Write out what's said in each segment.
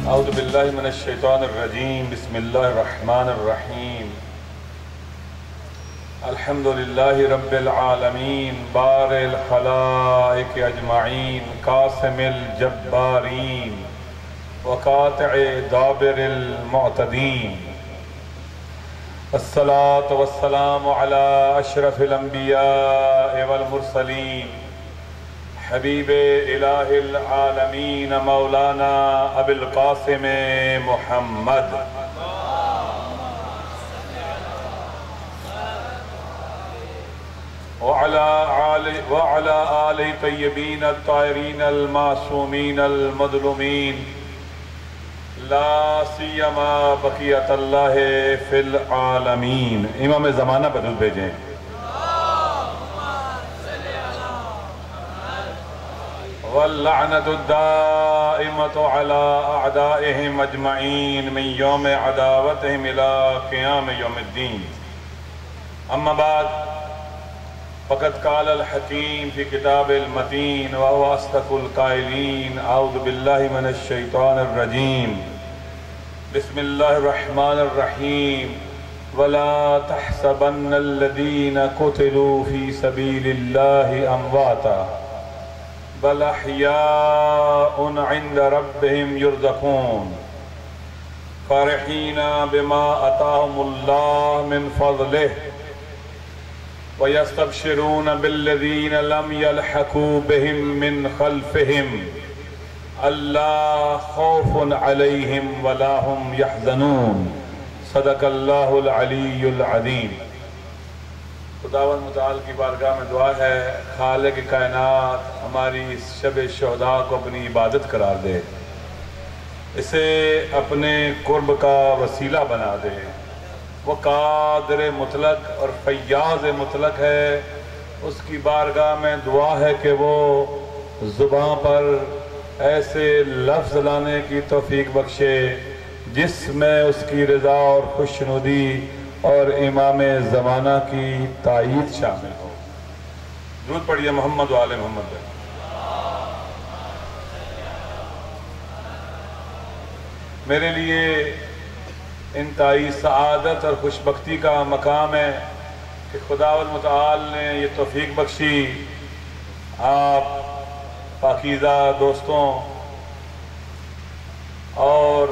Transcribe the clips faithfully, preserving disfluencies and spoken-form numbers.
اعوذ باللہ من الشیطان الرجیم بسم اللہ الرحمن الرحیم الحمدللہ رب العالمین بارئ الخلائق اجمعین قاسم الجبارین وقاطع دابر المعتدین الصلاة والسلام علی اشرف الانبیاء والمرسلین حبیب الہ العالمین مولانا ابی القاسم محمد وعلى آل طیبین الطاہرین المعصومین المظلومین لا سیما بقیت اللہ فی العالمین۔ امام زمانہ بدل بھیجیں۔ واللعنة الدائمة على أعدائهم أجمعين من يوم عداوتهم إلى قيام يوم الدين. أما بعد فقد قال الحكيم في كتاب المتين وهو أصدق القائلين أعوذ بالله من الشيطان الرجيم بسم الله الرحمن الرحيم ولا تحسبن الذين قتلوا في سبيل الله أمواتا بل احیاء عند ربهم يرزقون فرحین بما آتاهم اللہ من فضله ويستبشرون بالذین لم يلحقوا بهم من خلفهم الا خوف علیہم ولا هم يحزنون۔ صدق اللہ العلی العظیم۔ خداوند متعال کی بارگاہ میں دعا ہے خالق کائنات ہماری اس شب شہداء کو اپنی عبادت قرار دے، اسے اپنے قرب کا وسیلہ بنا دے۔ وہ قادر مطلق اور فیاض مطلق ہے، اس کی بارگاہ میں دعا ہے کہ وہ زباں پر ایسے لفظ لانے کی توفیق بخشے جس میں اس کی رضا اور خوشنودی اور امام زمانہ کی تائید شامل ہو۔ درود پڑھیے محمد و آل محمد۔ میرے لیے انتہائی سعادت اور خوشبختی کا مقام ہے کہ خداوند متعال نے یہ توفیق بخشی آپ پاکیزہ دوستوں اور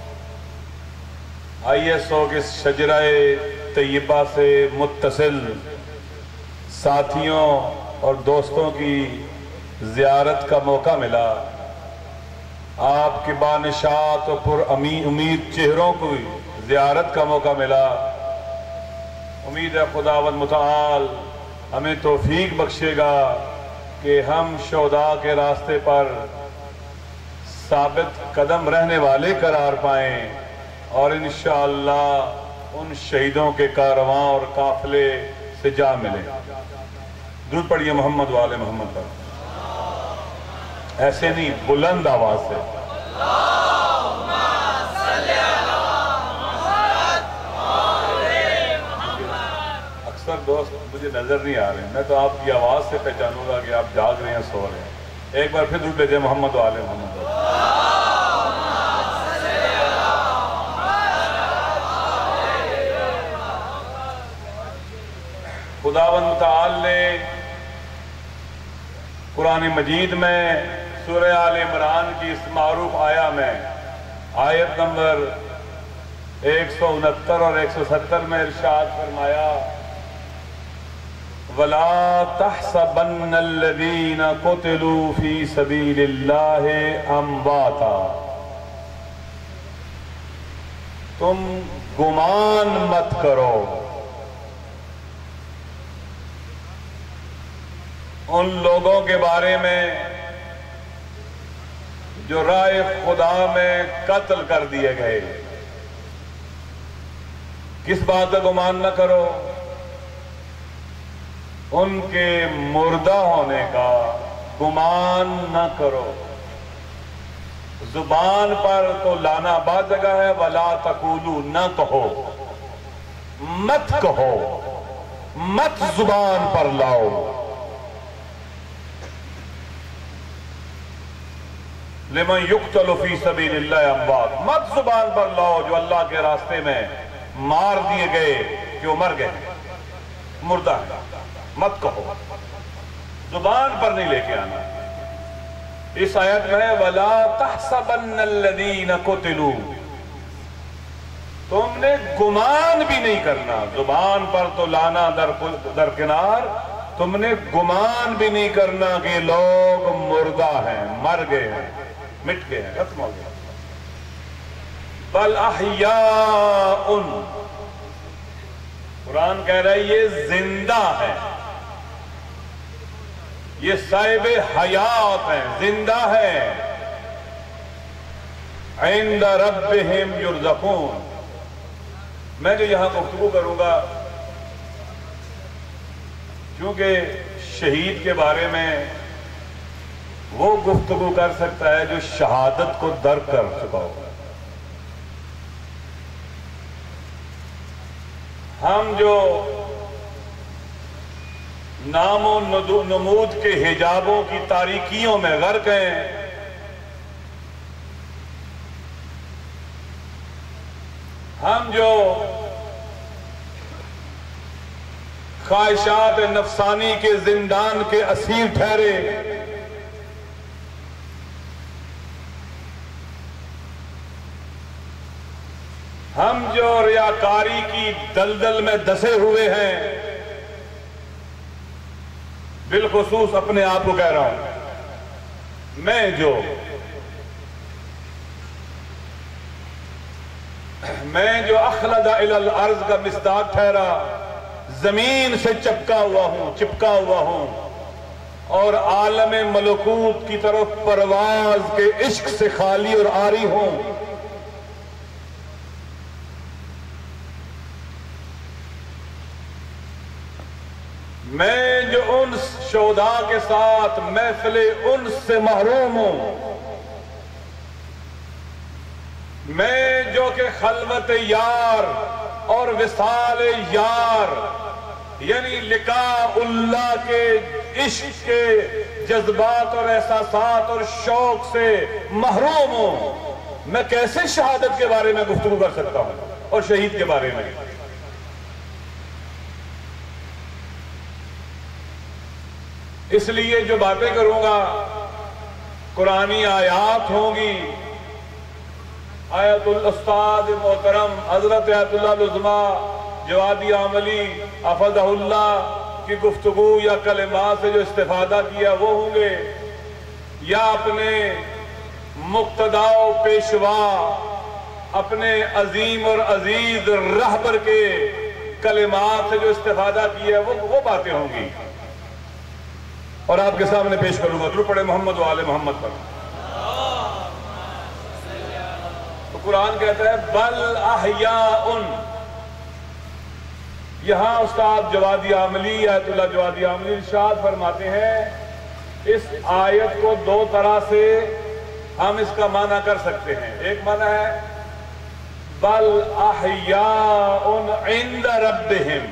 آئی ایس او کے شجرہ طیبہ سے متصل ساتھیوں اور دوستوں کی زیارت کا موقع ملا۔ آپ کے بانشات اور پر امید چہروں کو زیارت کا موقع ملا۔ امید ہے خداوند متعال ہمیں توفیق بخشے گا کہ ہم شہداء کے راستے پر ثابت قدم رہنے والے قرار پائیں اور انشاءاللہ ان شہیدوں کے کارواں اور قافلے سے جا ملیں۔ درود پڑھیے محمد و آل محمد پر۔ ایسے نہیں، بلند آواز سے۔ اکثر دوست مجھے نظر نہیں آ رہے ہیں، میں تو آپ کی آواز سے پہچانوں گا کہ آپ جاگ رہے ہیں، سو رہے ہیں۔ ایک بار پھر درود پڑھیے محمد و آل محمد پر۔ خداوند متعال نے قرآن مجید میں سورہ آل عمران کی اس معروف آیہ میں آیت نمبر ایک سو انہتر اور ایک سو ستر میں ارشاد فرمایا وَلَا تَحْسَبَنَّ الَّذِينَ قُتِلُوا فِي سَبِيلِ اللَّهِ أَمْوَاتًا، تم گمان مت کرو ان لوگوں کے بارے میں جو راہ خدا میں قتل کر دیے گئے۔ کس بات کا گمان نہ کرو؟ ان کے مردہ ہونے کا گمان نہ کرو۔ زبان پر تو لانا بعض جگہ ہے، وَلَا تَقُولُوا، نہ کہو، مت کہو، مت زبان پر لاؤ۔ لمن یقتل فی سبیل اللہ اموات، مت زبان پر لاؤ جو اللہ کے راستے میں مار دیے گئے کہ وہ مر گئے، مردہ ہے، مت کہو، زبان پر نہیں لے کے آنا۔ اس آیت میں وَلَا تَحْسَبَنَّ الَّذِينَ قُتِلُوا، تم نے گمان بھی نہیں کرنا، زبان پر تو لانا در درکنار، تم نے گمان بھی نہیں کرنا کہ لوگ مردہ ہیں، مر گئے ہیں، مٹ گئے ہیں، ختم ہو گئے، بل احیاء، قرآن کہہ رہا ہے یہ زندہ ہے، یہ صاحب حیات ہیں، زندہ ہے، عند ربہم یرزقون۔ میں جو یہاں گفتگو کروں گا کیونکہ شہید کے بارے میں وہ گفتگو کر سکتا ہے جو شہادت کو درک کر چکا ہوگا۔ ہم جو نام و نمود کے حجابوں کی تاریکیوں میں غرق ہیں، ہم جو خواہشات نفسانی کے زندان کے اسیر ٹھہرے، ہم جو ریاکاری کی دلدل میں دسے ہوئے ہیں، بالخصوص اپنے آپ کو کہہ رہا ہوں، میں جو میں جو اخلد الی الارض کا مصداق ٹھہرا، زمین سے چپکا ہوا ہوں چپکا ہوا ہوں اور عالم ملکوت کی طرف پرواز کے عشق سے خالی اور عاری ہوں، میں جو انس شہداء کے ساتھ محفل انس سے محروم ہوں، میں جو کہ خلوت یار اور وصال یار یعنی لقاء اللہ کے عشق کے جذبات اور احساسات اور شوق سے محروم ہوں، میں کیسے شہادت کے بارے میں گفتگو کر سکتا ہوں اور شہید کے بارے میں؟ اس لیے جو باتیں کروں گا قرآنی آیات ہوں گی، آیت الاستاد محترم حضرت آیت اللہ العظمیٰ جوادی عاملی حفظہ اللہ کی گفتگو یا کلمات سے جو استفادہ کیا وہ ہوں گے، یا اپنے مقتدا و پیشوا اپنے عظیم اور عزیز رہبر کے کلمات سے جو استفادہ کیا وہ وہ باتیں ہوں گی، اور آپ کے سامنے پیش کروں گا۔ درود پڑھیں محمد و آل محمد پر۔ تو قرآن کہتا ہے بل احیاء، یہاں استاد جوادی عاملی آیت اللہ جوادی عاملی ارشاد فرماتے ہیں اس آیت کو دو طرح سے ہم اس کا معنی کر سکتے ہیں۔ ایک معنی ہے بل احیاء عند ربہم،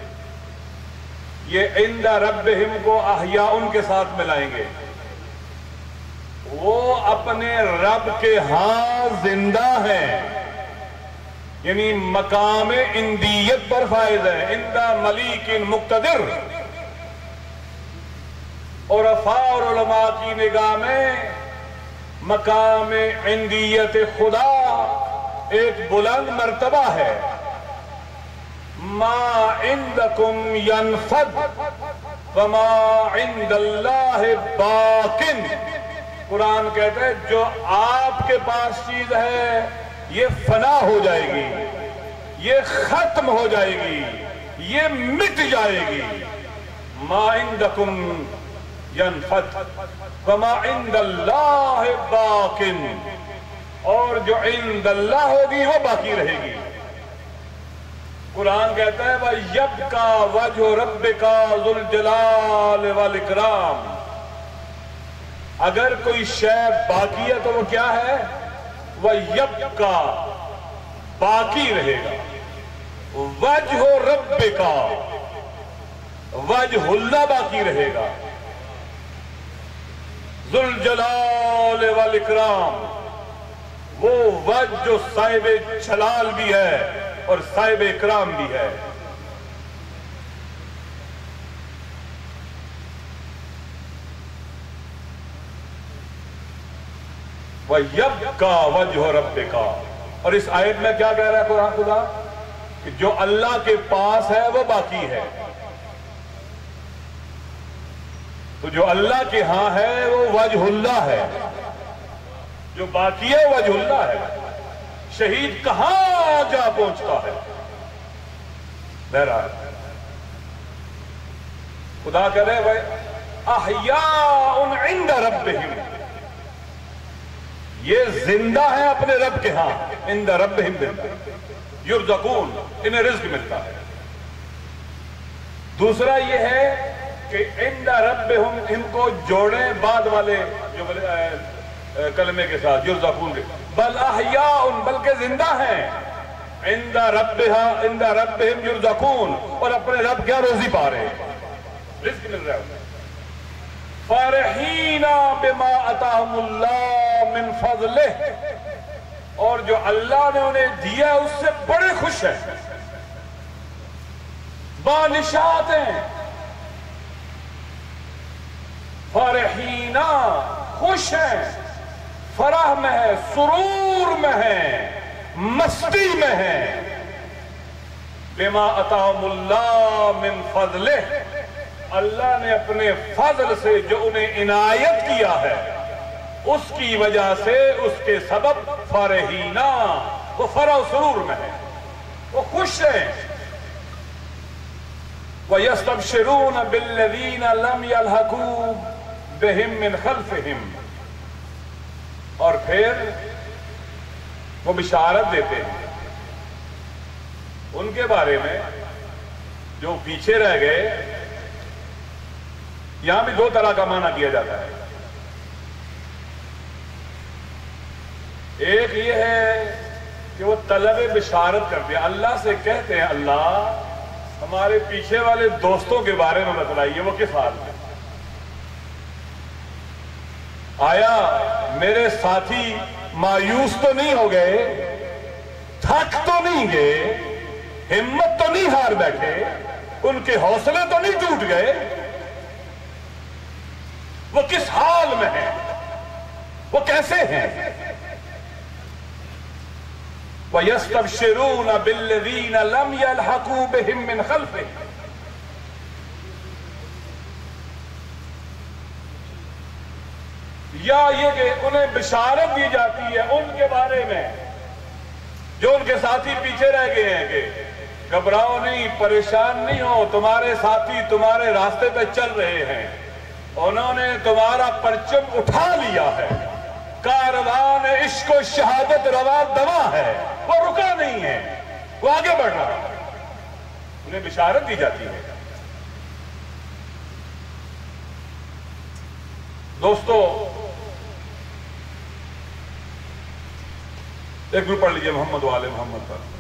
یہ عند ربہم کو احیاء کے ساتھ ملائیں گے، وہ اپنے رب کے ہاں زندہ ہیں، یعنی مقام اندیت پر فائز ہے، عند ملیک مقتدر۔ اور عرفاء اور علماء کی نگاہ میں مقام اندیت خدا ایک بلند مرتبہ ہے۔ ما عندکم ینفد وما عند اللہ باقٍ، قرآن کہتا ہے جو آپ کے پاس چیز ہے یہ فنا ہو جائے گی، یہ ختم ہو جائے گی، یہ مٹ جائے گی۔ ما عندکم ینفد وما عند اللہ باقٍ، اور جو عند اللہ ہوگی وہ باقی رہے گی۔ قرآن کہتا ہے وَيَبْقَى وَجْهُ رَبِّكَ ذُو الْجَلَالِ وَالْإِكْرَامِ، اگر کوئی شے باقی ہے تو وہ کیا ہے؟ وَيَبْقَى، باقی رہے گا، وَجْهُ رَبِّكَ، وجہ اللہ باقی رہے گا، ذو الجلال والاکرام، وہ وجہ جو صاحب جلال بھی ہے اور صاحب اکرام بھی ہے۔ وَيَبْقَى وَجْهُ رَبِّكَ، اور اس آیت میں کیا کہہ رہا ہے قرآن خدا؟ کہ جو اللہ کے پاس ہے وہ باقی ہے، تو جو اللہ کے ہاں ہے وہ وجہ اللہ ہے، جو باقی ہے وجہ اللہ ہے۔ شہید کہاں جا پہنچتا ہے؟ بہرحال خدا کہہ رہے بھائی احیاء عند ربہم، یہ زندہ ہے اپنے رب کے ہاں، عند ربہم یرزقون، انہیں رزق ملتا ہے۔ دوسرا یہ ہے کہ عند ربہم، ان کو جوڑیں بعد والے جو کلمے کے ساتھ یرزقون کے، بل احیاء، بلکہ زندہ ہیں، عند ربہا عند ربہم یرزقون، اور اپنے رب کیا روزی پا رہے ہیں، رزق مل رہا ہے۔ فارحین بما اتاہم اللہ من فضلہ، اور جو اللہ نے انہیں دیا اس سے بڑے خوش ہیں، بانشات ہیں۔ فارحین، خوش ہیں، فرح میں ہے، سرور میں ہے، مستی میں ہے۔ بما اتاہم اللہ من فضلہ، اللہ نے اپنے فضل سے جو انہیں عنایت کیا ہے اس کی وجہ سے، اس کے سبب فارحین، وہ فرح و سرور میں ہے، وہ خوش ہیں۔ وَيَسْتَبْشِرُونَ بِالَّذِينَ لَمْ يَلْحَقُوا بِهِمْ مِنْ خَلْفِهِمْ، اور پھر وہ بشارت دیتے ہیں ان کے بارے میں جو پیچھے رہ گئے۔ یہاں بھی دو طرح کا معنی کیا جاتا ہے، ایک یہ ہے کہ وہ طلب بشارت کرتے ہیں، اللہ سے کہتے ہیں اللہ ہمارے پیچھے والے دوستوں کے بارے میں بتلائیے وہ کس حال میں، آیا میرے ساتھی مایوس تو نہیں ہو گئے، تھک تو نہیں گئے، ہمت تو نہیں ہار بیٹھے، ان کے حوصلے تو نہیں ٹوٹ گئے، وہ کس حال میں ہیں، وہ کیسے ہیں؟ وَيَسْتَبْشِرُونَ بِالَّذِينَ لَمْ يَلْحَقُوا بِهِمْ مِنْ خَلْفِهِمْ، یا یہ کہ انہیں بشارت دی جاتی ہے ان کے بارے میں جو ان کے ساتھی پیچھے رہ گئے ہیں کہ گھبراؤ نہیں، پریشان نہیں ہو، تمہارے ساتھی تمہارے راستے پہ چل رہے ہیں، انہوں نے تمہارا پرچم اٹھا لیا ہے، کاروان عشق و شہادت روا دوا ہے، وہ رکا نہیں ہے، وہ آگے بڑھ رہا ہے، انہیں بشارت دی جاتی ہے۔ دوستو ایک گروپ پڑھ لیجئے محمد و آل محمد پر۔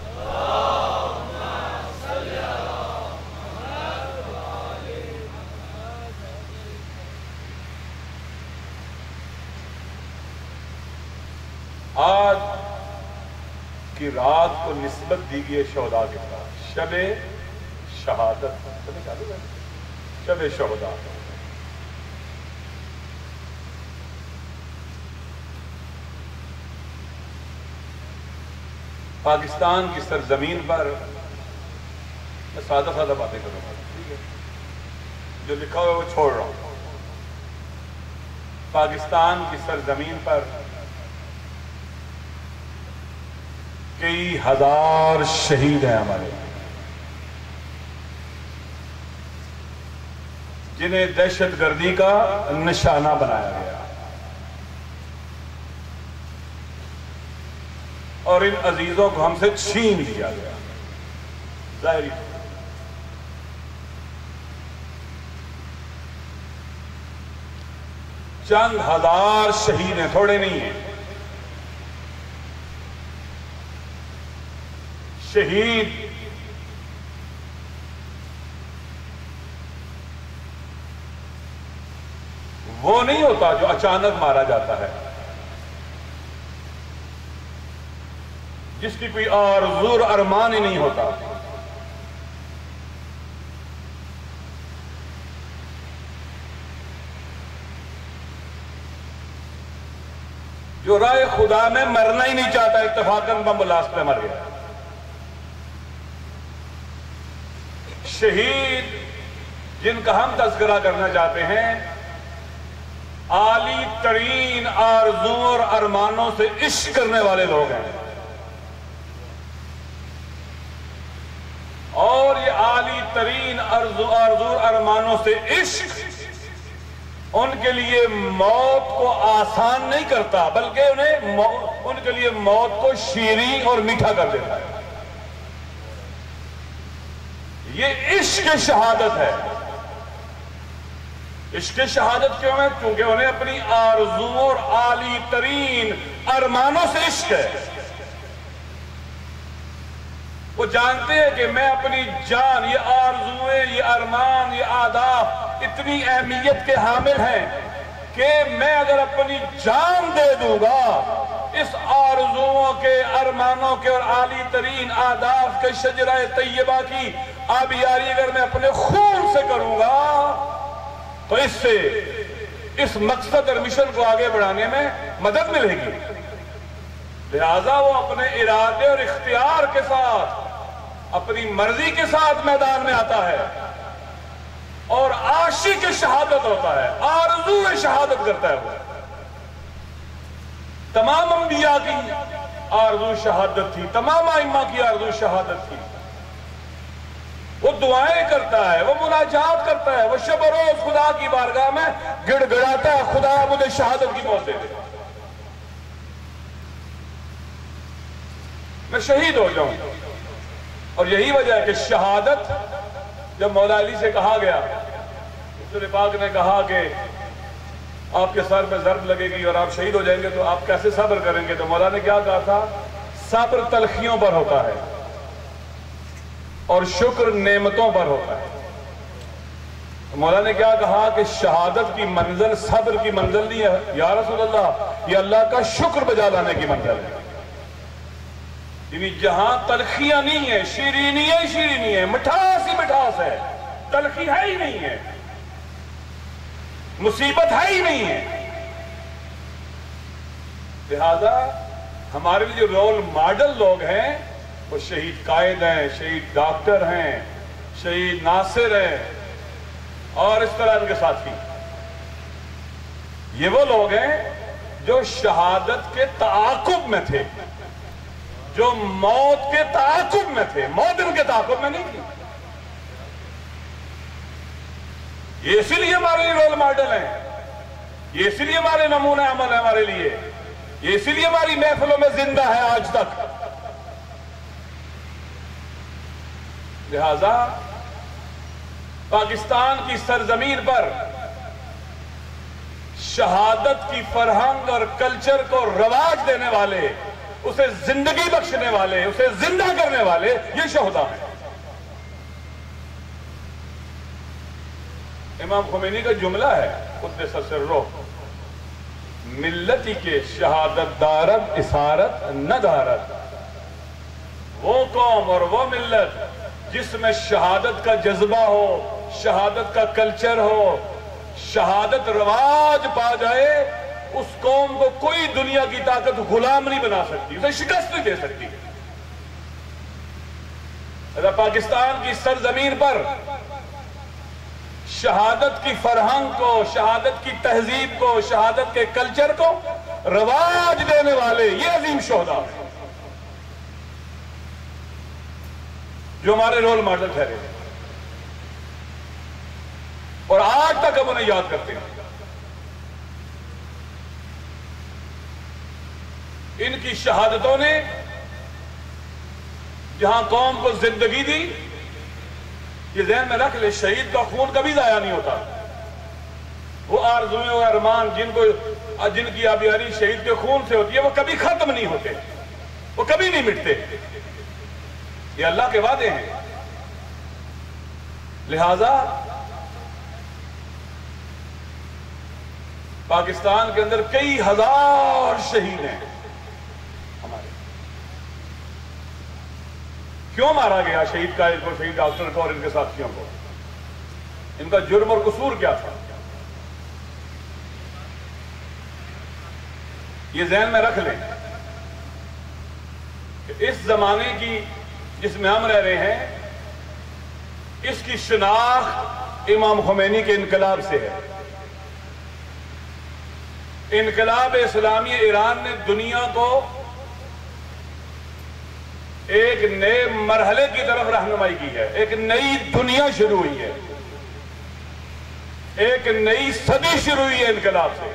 آج کی رات کو نسبت دی گئی شہداء کے ساتھ، شب شہادت، شب شہداء۔ پاکستان کی سرزمین پر میں سادہ سادہ باتیں کروں گا، ٹھیک ہے، جو لکھا ہوا وہ چھوڑ رہا ہوں۔ پاکستان کی سرزمین پر کئی ہزار شہید ہیں ہمارے، جنہیں دہشت گردی کا نشانہ بنایا گیا، اور ان عزیزوں کو ہم سے چھین لیا گیا۔ ظاہری چند ہزار شہید ہیں، تھوڑے نہیں ہیں۔ شہید وہ نہیں ہوتا جو اچانک مارا جاتا ہے، جس کی کوئی آرزو اور ارمان ہی نہیں ہوتا۔ جو راہ خدا میں مرنا ہی نہیں چاہتا، اتفاقاً بم بلاسٹ میں مر گیا۔ شہید جن کا ہم تذکرہ کرنا چاہتے ہیں، عالی ترین آرزو اور ارمانوں سے عشق کرنے والے لوگ ہیں، اور یہ عالی ترین آرزو اور ارمانوں سے عشق ان کے لیے موت کو آسان نہیں کرتا، بلکہ انہیں ان کے لیے موت کو شیریں اور میٹھا کر دیتا ہے۔ یہ عشق شہادت ہے۔ عشق شہادت کیوں ہے؟ کیونکہ انہیں اپنی آرزو اور عالی ترین ارمانوں سے عشق ہے۔ وہ جانتے ہیں کہ میں اپنی جان، یہ آرزویں، یہ ارمان، یہ اہداف اتنی اہمیت کے حامل ہیں کہ میں اگر اپنی جان دے دوں گا اس آرزوؤں کے، ارمانوں کے اور عالی ترین اہداف کے شجرہ طیبہ کی آبیاری اگر میں اپنے خون سے کروں گا تو اس سے اس مقصد اور مشن کو آگے بڑھانے میں مدد ملے گی۔ لہذا وہ اپنے ارادے اور اختیار کے ساتھ، اپنی مرضی کے ساتھ میدان میں آتا ہے اور عاشق شہادت ہوتا ہے، آرزو شہادت کرتا ہے۔ وہ تمام انبیاء کی آرزو شہادت تھی، تمام ائمہ کی آرزو شہادت تھی۔ وہ دعائیں کرتا ہے، وہ مناجات کرتا ہے، وہ شب و روز خدا کی بارگاہ میں گڑ گڑاتا ہے، خدا مجھے شہادت کی موت دے دے، میں شہید ہو جاؤں۔ اور یہی وجہ ہے کہ شہادت، جب مولا علی سے کہا گیا، رسول پاک نے کہا کہ آپ کے سر میں ضرب لگے گی اور آپ شہید ہو جائیں گے تو آپ کیسے صبر کریں گے؟ تو مولا نے کیا کہا تھا؟ صبر تلخیوں پر ہوتا ہے اور شکر نعمتوں پر ہوتا ہے۔ مولا نے کیا کہا کہ شہادت کی منزل صبر کی منزل نہیں ہے یا رسول اللہ، یہ اللہ کا شکر بجا لانے کی منزل ہے۔ یعنی جہاں تلخیاں نہیں ہیں، شیرینی ہے شیرینی ہے، مٹھاس ہی مٹھاس ہے، تلخی ہے ہی نہیں ہے، مصیبت ہے ہی نہیں ہے۔ لہذا ہمارے لیے جو رول ماڈل لوگ ہیں وہ شہید قائد ہیں، شہید ڈاکٹر ہیں، شہید ناصر ہیں اور اس طرح ان کے ساتھی۔ یہ وہ لوگ ہیں جو شہادت کے تعاقب میں تھے، جو موت کے تعاقب میں تھے، موت ان کے تعاقب میں نہیں تھی۔ یہ اسی لیے ہمارے لیے رول ماڈل ہیں، یہ اسی لیے ہمارے نمونہ عمل ہے ہمارے لیے، یہ اسی لیے ہماری محفلوں میں زندہ ہے آج تک۔ لہذا پاکستان کی سرزمین پر شہادت کی فرہنگ اور کلچر کو رواج دینے والے، اسے زندگی بخشنے والے، اسے زندہ کرنے والے یہ شہداء ہیں۔ امام خمینی کا جملہ ہے قدس سرہ، ملتی کے شہادت دارد اسارت نہ دارد۔ وہ قوم اور وہ ملت جس میں شہادت کا جذبہ ہو، شہادت کا کلچر ہو، شہادت رواج پا جائے، اس قوم کو کوئی دنیا کی طاقت غلام نہیں بنا سکتی، اسے شکست نہیں دے سکتی۔ اگر پاکستان کی سرزمین پر شہادت کی فرہنگ کو، شہادت کی تہذیب کو، شہادت کے کلچر کو رواج دینے والے یہ عظیم شہداء ہیں جو ہمارے رول ماڈل ٹھہرے ہیں اور آج تک ہم انہیں یاد کرتے ہیں۔ ان کی شہادتوں نے جہاں قوم کو زندگی دی، یہ ذہن میں رکھ لے، شہید کا خون کبھی ضائع نہیں ہوتا۔ وہ آرزویں اور ارمان جن کو جن کی آبیاری شہید کے خون سے ہوتی ہے وہ کبھی ختم نہیں ہوتے، وہ کبھی نہیں مٹتے، یہ اللہ کے وعدے ہیں۔ لہذا پاکستان کے اندر کئی ہزار شہید ہیں ہمارے. کیوں مارا گیا شہید قائد کو, شہید ڈاکٹر کو اور ان کے ساتھیوں کو؟ ان کا جرم اور قصور کیا تھا؟ یہ ذہن میں رکھ لیں کہ اس زمانے کی جس میں ہم رہ رہے ہیں اس کی شناخت امام خمینی کے انقلاب سے ہے. انقلاب اسلامی ایران نے دنیا کو ایک نئے مرحلے کی طرف رہنمائی کی ہے. ایک نئی دنیا شروع ہوئی ہے, ایک نئی صدی شروع ہوئی ہے انقلاب سے.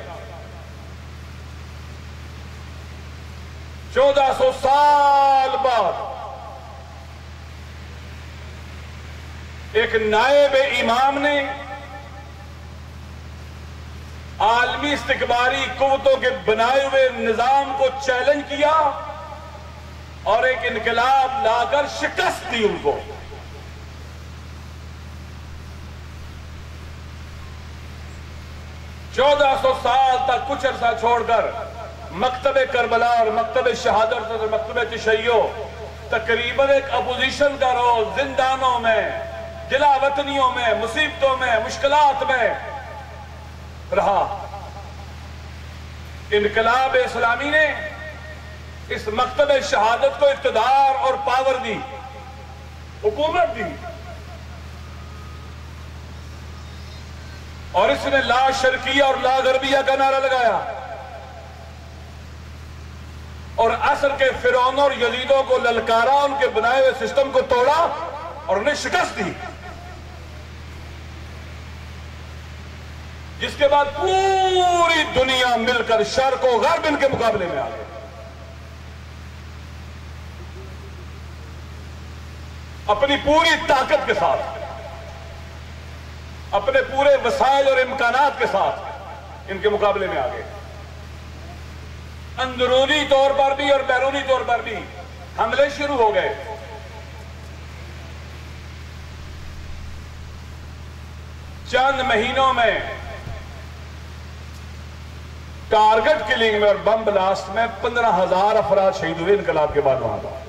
چودہ سو سال بعد ایک نائب امام نے عالمی استکباری قوتوں کے بنائے ہوئے نظام کو چیلنج کیا اور ایک انقلاب لا کر شکست دی ان کو. چودہ سو سال تک کچھ عرصہ چھوڑ کر مکتب کربلا اور مکتب شہادت اور مکتب تشیع تقریباً ایک اپوزیشن کا رول زندانوں میں, جلا وطنیوں میں, مصیبتوں میں, مشکلات میں رہا. انقلاب اسلامی نے اس مکتب شہادت کو اقتدار اور پاور دی, حکومت دی, اور اس نے لا شرقیہ اور لا غربیہ کا نعرہ لگایا اور عصر کے فرعونوں اور یزیدوں کو للکارا, ان کے بنائے ہوئے سسٹم کو توڑا اور انہیں شکست دی, جس کے بعد پوری دنیا مل کر شرق و غرب ان کے مقابلے میں آ گئے. اپنی پوری طاقت کے ساتھ, اپنے پورے وسائل اور امکانات کے ساتھ ان کے مقابلے میں آ گئے. اندرونی طور پر بھی اور بیرونی طور پر بھی حملے شروع ہو گئے. چند مہینوں میں ٹارگٹ کلنگ میں اور بم بلاسٹ میں پندرہ ہزار افراد شہید ہوئے انقلاب کے بعد وہاں پر,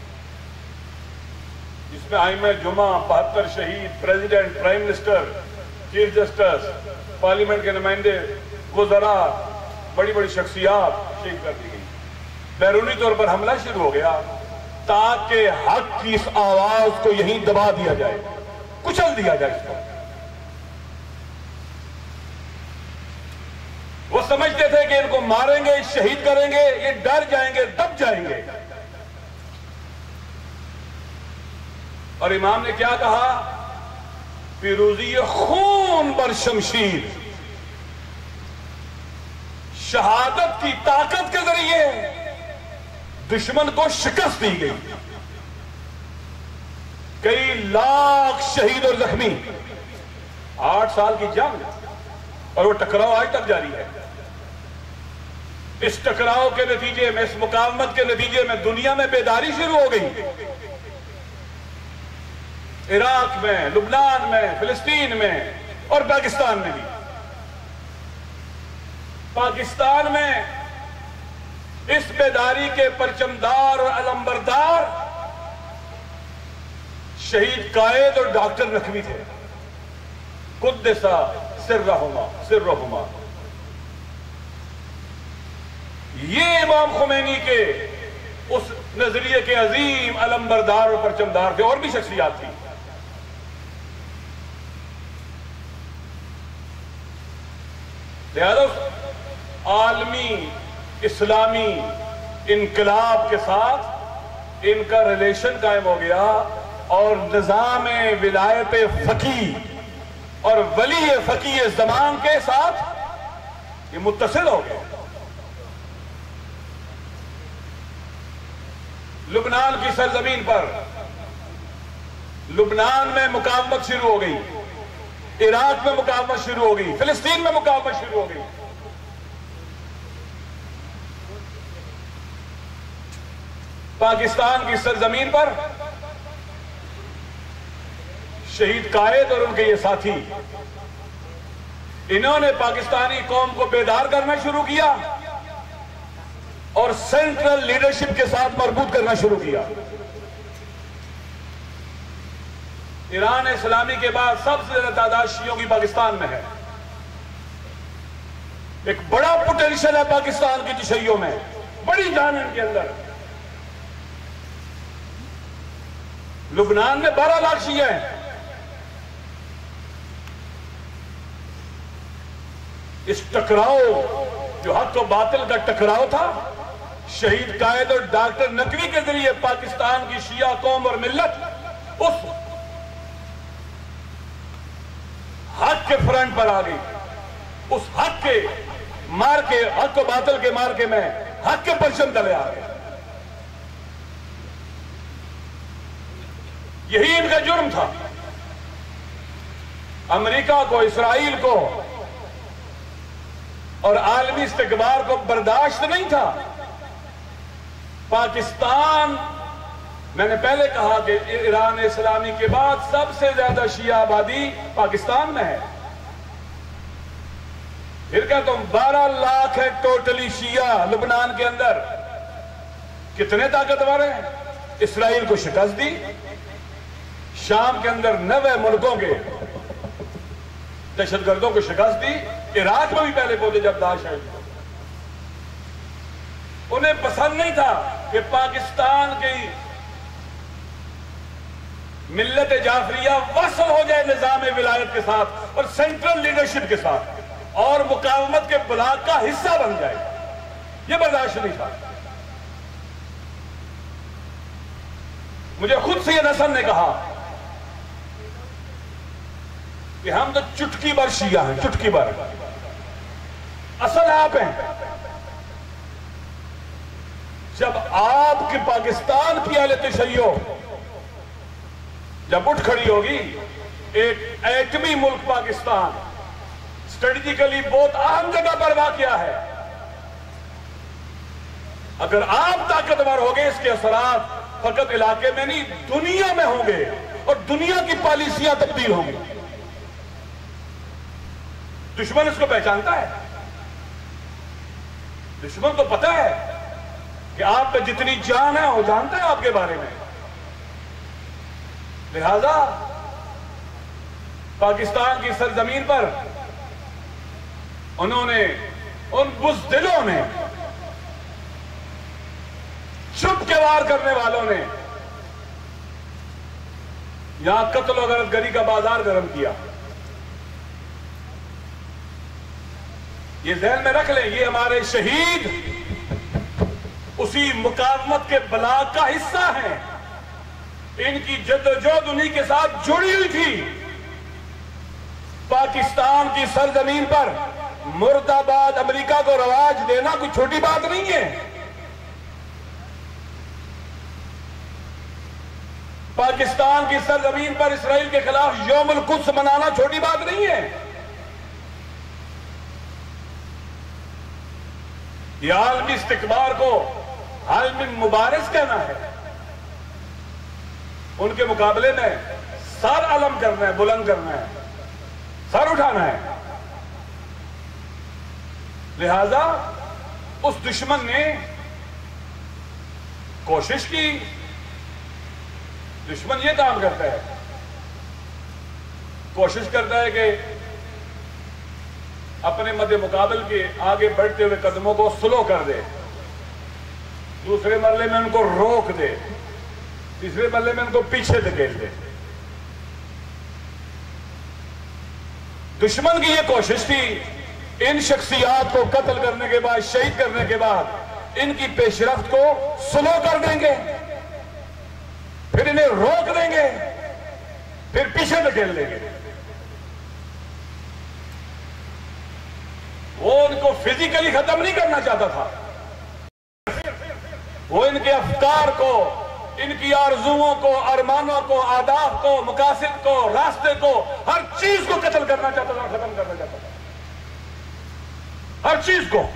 جس میں ائمہ جمعہ, بہتر شہید, president, prime minister, chief justice, parliament کے نمائندے, وزراء, بڑی بڑی شخصیات شہید کر دی گئی. بیرونی طور پر حملہ شروع ہو گیا تاکہ حق کی اس آواز کو یہیں دبا دیا جائے, کچل دیا جائے اس کو. وہ سمجھتے تھے کہ ان کو ماریں گے, شہید کریں گے, یہ ڈر جائیں گے, دب جائیں گے. اور امام نے کیا کہا؟ پیروزی خون بر شمشیر, شہادت کی طاقت کے ذریعے دشمن کو شکست دی گئی. کئی لاکھ شہید اور زخمی, آٹھ سال کی جنگ, اور وہ ٹکراؤ آج تک جاری ہے. اس ٹکراؤ کے نتیجے میں, اس مقاومت کے نتیجے میں دنیا میں بیداری شروع ہو گئی. عراق میں, لبنان میں, فلسطین میں اور پاکستان میں بھی. پاکستان میں اس بیداری کے پرچمدار اور علمبردار شہید قائد اور ڈاکٹر نقوی تھے. قدسا سرہما سرہما. یہ امام خمینی کے اس نظریے کے عظیم علمبردار اور پرچمدار تھے. اور بھی شخصیات تھی. لہذا عالمی اسلامی انقلاب کے ساتھ ان کا ریلیشن قائم ہو گیا اور نظام ولایت فقیہ اور ولی فقیہ زمان کے ساتھ یہ متصل ہو گئے. لبنان کی سرزمین پر لبنان میں مقاومت شروع ہو گئی, عراق میں مقاومت شروع ہو گئی, فلسطین میں مقاومت شروع ہو گئی. پاکستان کی سرزمین پر شہید قائد اور ان کے یہ ساتھی انہوں نے پاکستانی قوم کو بیدار کرنا شروع کیا اور سینٹرل لیڈرشپ کے ساتھ مربوط کرنا شروع کیا۔ ایران اسلامی کے بعد سب سے زیادہ تعداد شیعوں کی پاکستان میں ہے۔ ایک بڑا پوٹینشل ہے پاکستان کی تشیعوں میں، بڑی جان ان کے اندر۔ لبنان میں بارہ لاکھ شیعہ ہیں۔ اس ٹکراؤ جو حق و باطل کا ٹکراؤ تھا، شہید قائد اور ڈاکٹر نقوی کے ذریعے پاکستان کی شیعہ قوم اور ملت اس حق کے فرنٹ پر آ گئی۔ اس حق کے مار کے، حق و باطل کے مار کے میں حق کے پرچم تلے آ گئے۔ یہی ان کا جرم تھا۔ امریکہ کو، اسرائیل کو اور عالمی استکبار کو برداشت نہیں تھا۔ پاکستان، میں نے پہلے کہا کہ ایران اسلامی کے بعد سب سے زیادہ شیعہ آبادی پاکستان میں ہے۔ پھر کہتا ہوں بارہ لاکھ ہے ٹوٹلی شیعہ لبنان کے اندر۔ کتنے طاقتور ہیں؟ اسرائیل کو شکست دی، شام کے اندر نوے ملکوں کے دہشت گردوں کو شکست دی، عراق میں بھی پہلے پہنچے جب داعش آئی۔ انہیں پسند نہیں تھا کہ پاکستان کی ملت جعفریہ وصل ہو جائے نظام ولایت کے ساتھ اور سینٹرل لیڈرشپ کے ساتھ اور مقاومت کے بلاک کا حصہ بن جائے۔ یہ برداشت نہیں تھا۔ مجھے خود سید حسن نے کہا کہ ہم تو چٹکی بھر شیعہ ہیں، چٹکی بھر، اصل آپ ہیں۔ جب آپ کی پاکستان کی اہل تشیع جب اٹھ کھڑی ہوگی، ایک ایٹمی ملک پاکستان اسٹریٹجیکلی بہت اہم جگہ پر واقع ہے، اگر آپ طاقتور ہوگے اس کے اثرات فقط علاقے میں نہیں دنیا میں ہوں گے اور دنیا کی پالیسیاں تبدیل ہوں گی۔ دشمن اس کو پہچانتا ہے، دشمن کو پتا ہے کہ آپ پہ جتنی جان ہے وہ جانتا ہے آپ کے بارے میں۔ لہذا پاکستان کی سرزمین پر انہوں نے، ان بزدلوں نے، چھپ کے وار کرنے والوں نے یہاں قتل و غارت گری کا بازار گرم کیا۔ یہ ذہن میں رکھ لیں، یہ ہمارے شہید اسی مقاومت کے بلاک کا حصہ ہیں۔ ان کی جدوجہد انہی کے ساتھ جڑی ہوئی تھی۔ پاکستان کی سرزمین پر مرد آباد امریکہ کو رواج دینا کوئی چھوٹی بات نہیں ہے۔ پاکستان کی سرزمین پر اسرائیل کے خلاف یوم القدس منانا چھوٹی بات نہیں ہے۔ یہ عالمی استکبار کو عالمی مبارز کہنا ہے، ان کے مقابلے میں سر علم کرنا ہے، بلند کرنا ہے، سر اٹھانا ہے۔ لہذا اس دشمن نے کوشش کی، دشمن یہ کام کرتا ہے، کوشش کرتا ہے کہ اپنے مد مقابل کے آگے بڑھتے ہوئے قدموں کو سلو کر دے، دوسرے مرحلے میں ان کو روک دے، تیسرے مرحلے میں ان کو پیچھے دھکیل دے۔ دشمن کی یہ کوشش تھی ان شخصیات کو قتل کرنے کے بعد، شہید کرنے کے بعد ان کی پیش رفت کو سلو کر دیں گے، پھر انہیں روک دیں گے، پھر پیچھے دھکیل دیں گے۔ وہ ان کو فزیکلی ختم نہیں کرنا چاہتا تھا، وہ ان کے افکار کو، ان کی آرزوؤں کو، ارمانوں کو، اہداف کو، مقاصد کو، راستے کو، ہر چیز کو قتل کرنا چاہتا تھا، ختم کرنا چاہتا تھا، ہر چیز کو۔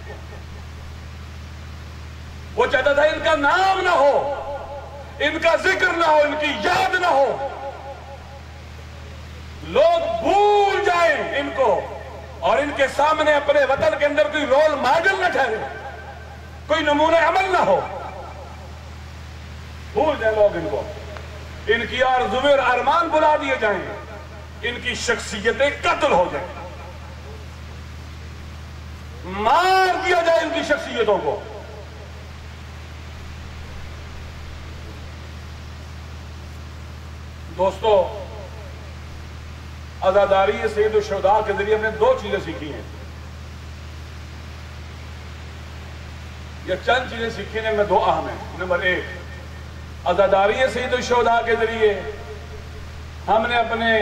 وہ چاہتا تھا ان کا نام نہ ہو، ان کا ذکر نہ ہو، ان کی یاد نہ ہو، لوگ بھول جائیں ان کو، اور ان کے سامنے اپنے وطن کے اندر کوئی رول ماڈل نہ ٹھہرے، کوئی نمونہ عمل نہ ہو، بھول جائیں لوگ ان کو، ان کی آرزویں اور ارمان بلا دیے جائیں، ان کی شخصیتیں قتل ہو جائیں، مار دیا جائے ان کی شخصیتوں کو۔ دوستو، عزاداری سید الشہداء کے ذریعے ہم نے دو چیزیں سیکھی ہیں، یہ چند چیزیں سیکھی ہیں، میں دو اہم ہیں۔ نمبر ایک، عزاداری سید الشہداء کے ذریعے ہم نے اپنے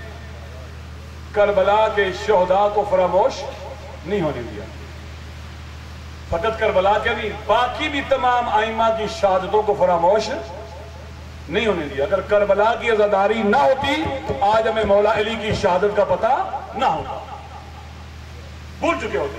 کربلا کے شہداء کو فراموش نہیں ہونے دیا، فقط کربلا کے نہیں، باقی بھی تمام ائمہ کی شہادتوں کو فراموش نہیں ہونے دیا۔ اگر کربلا کی عزاداری نہ ہوتی تو آج ہمیں مولا علی کی شہادت کا پتہ نہ ہوتا، بھول چکے ہوتے۔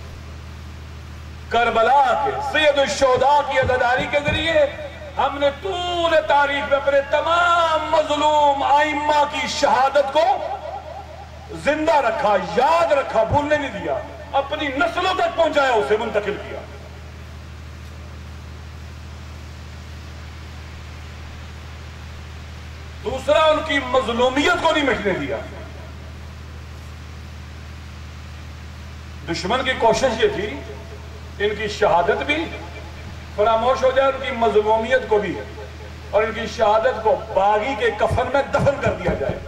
کربلا کے سید الشہداء کی عزاداری کے ذریعے ہم نے طول تاریخ میں اپنے تمام مظلوم ائمہ کی شہادت کو زندہ رکھا، یاد رکھا، بھولنے نہیں دیا، اپنی نسلوں تک پہنچایا، اسے منتقل کیا۔ دوسرا، ان کی مظلومیت کو نہیں مٹنے دیا۔ دشمن کی کوشش یہ تھی ان کی شہادت بھی فراموش ہو جائے، ان کی مظلومیت کو بھی، اور ان کی شہادت کو باغی کے کفن میں دفن کر دیا جائے۔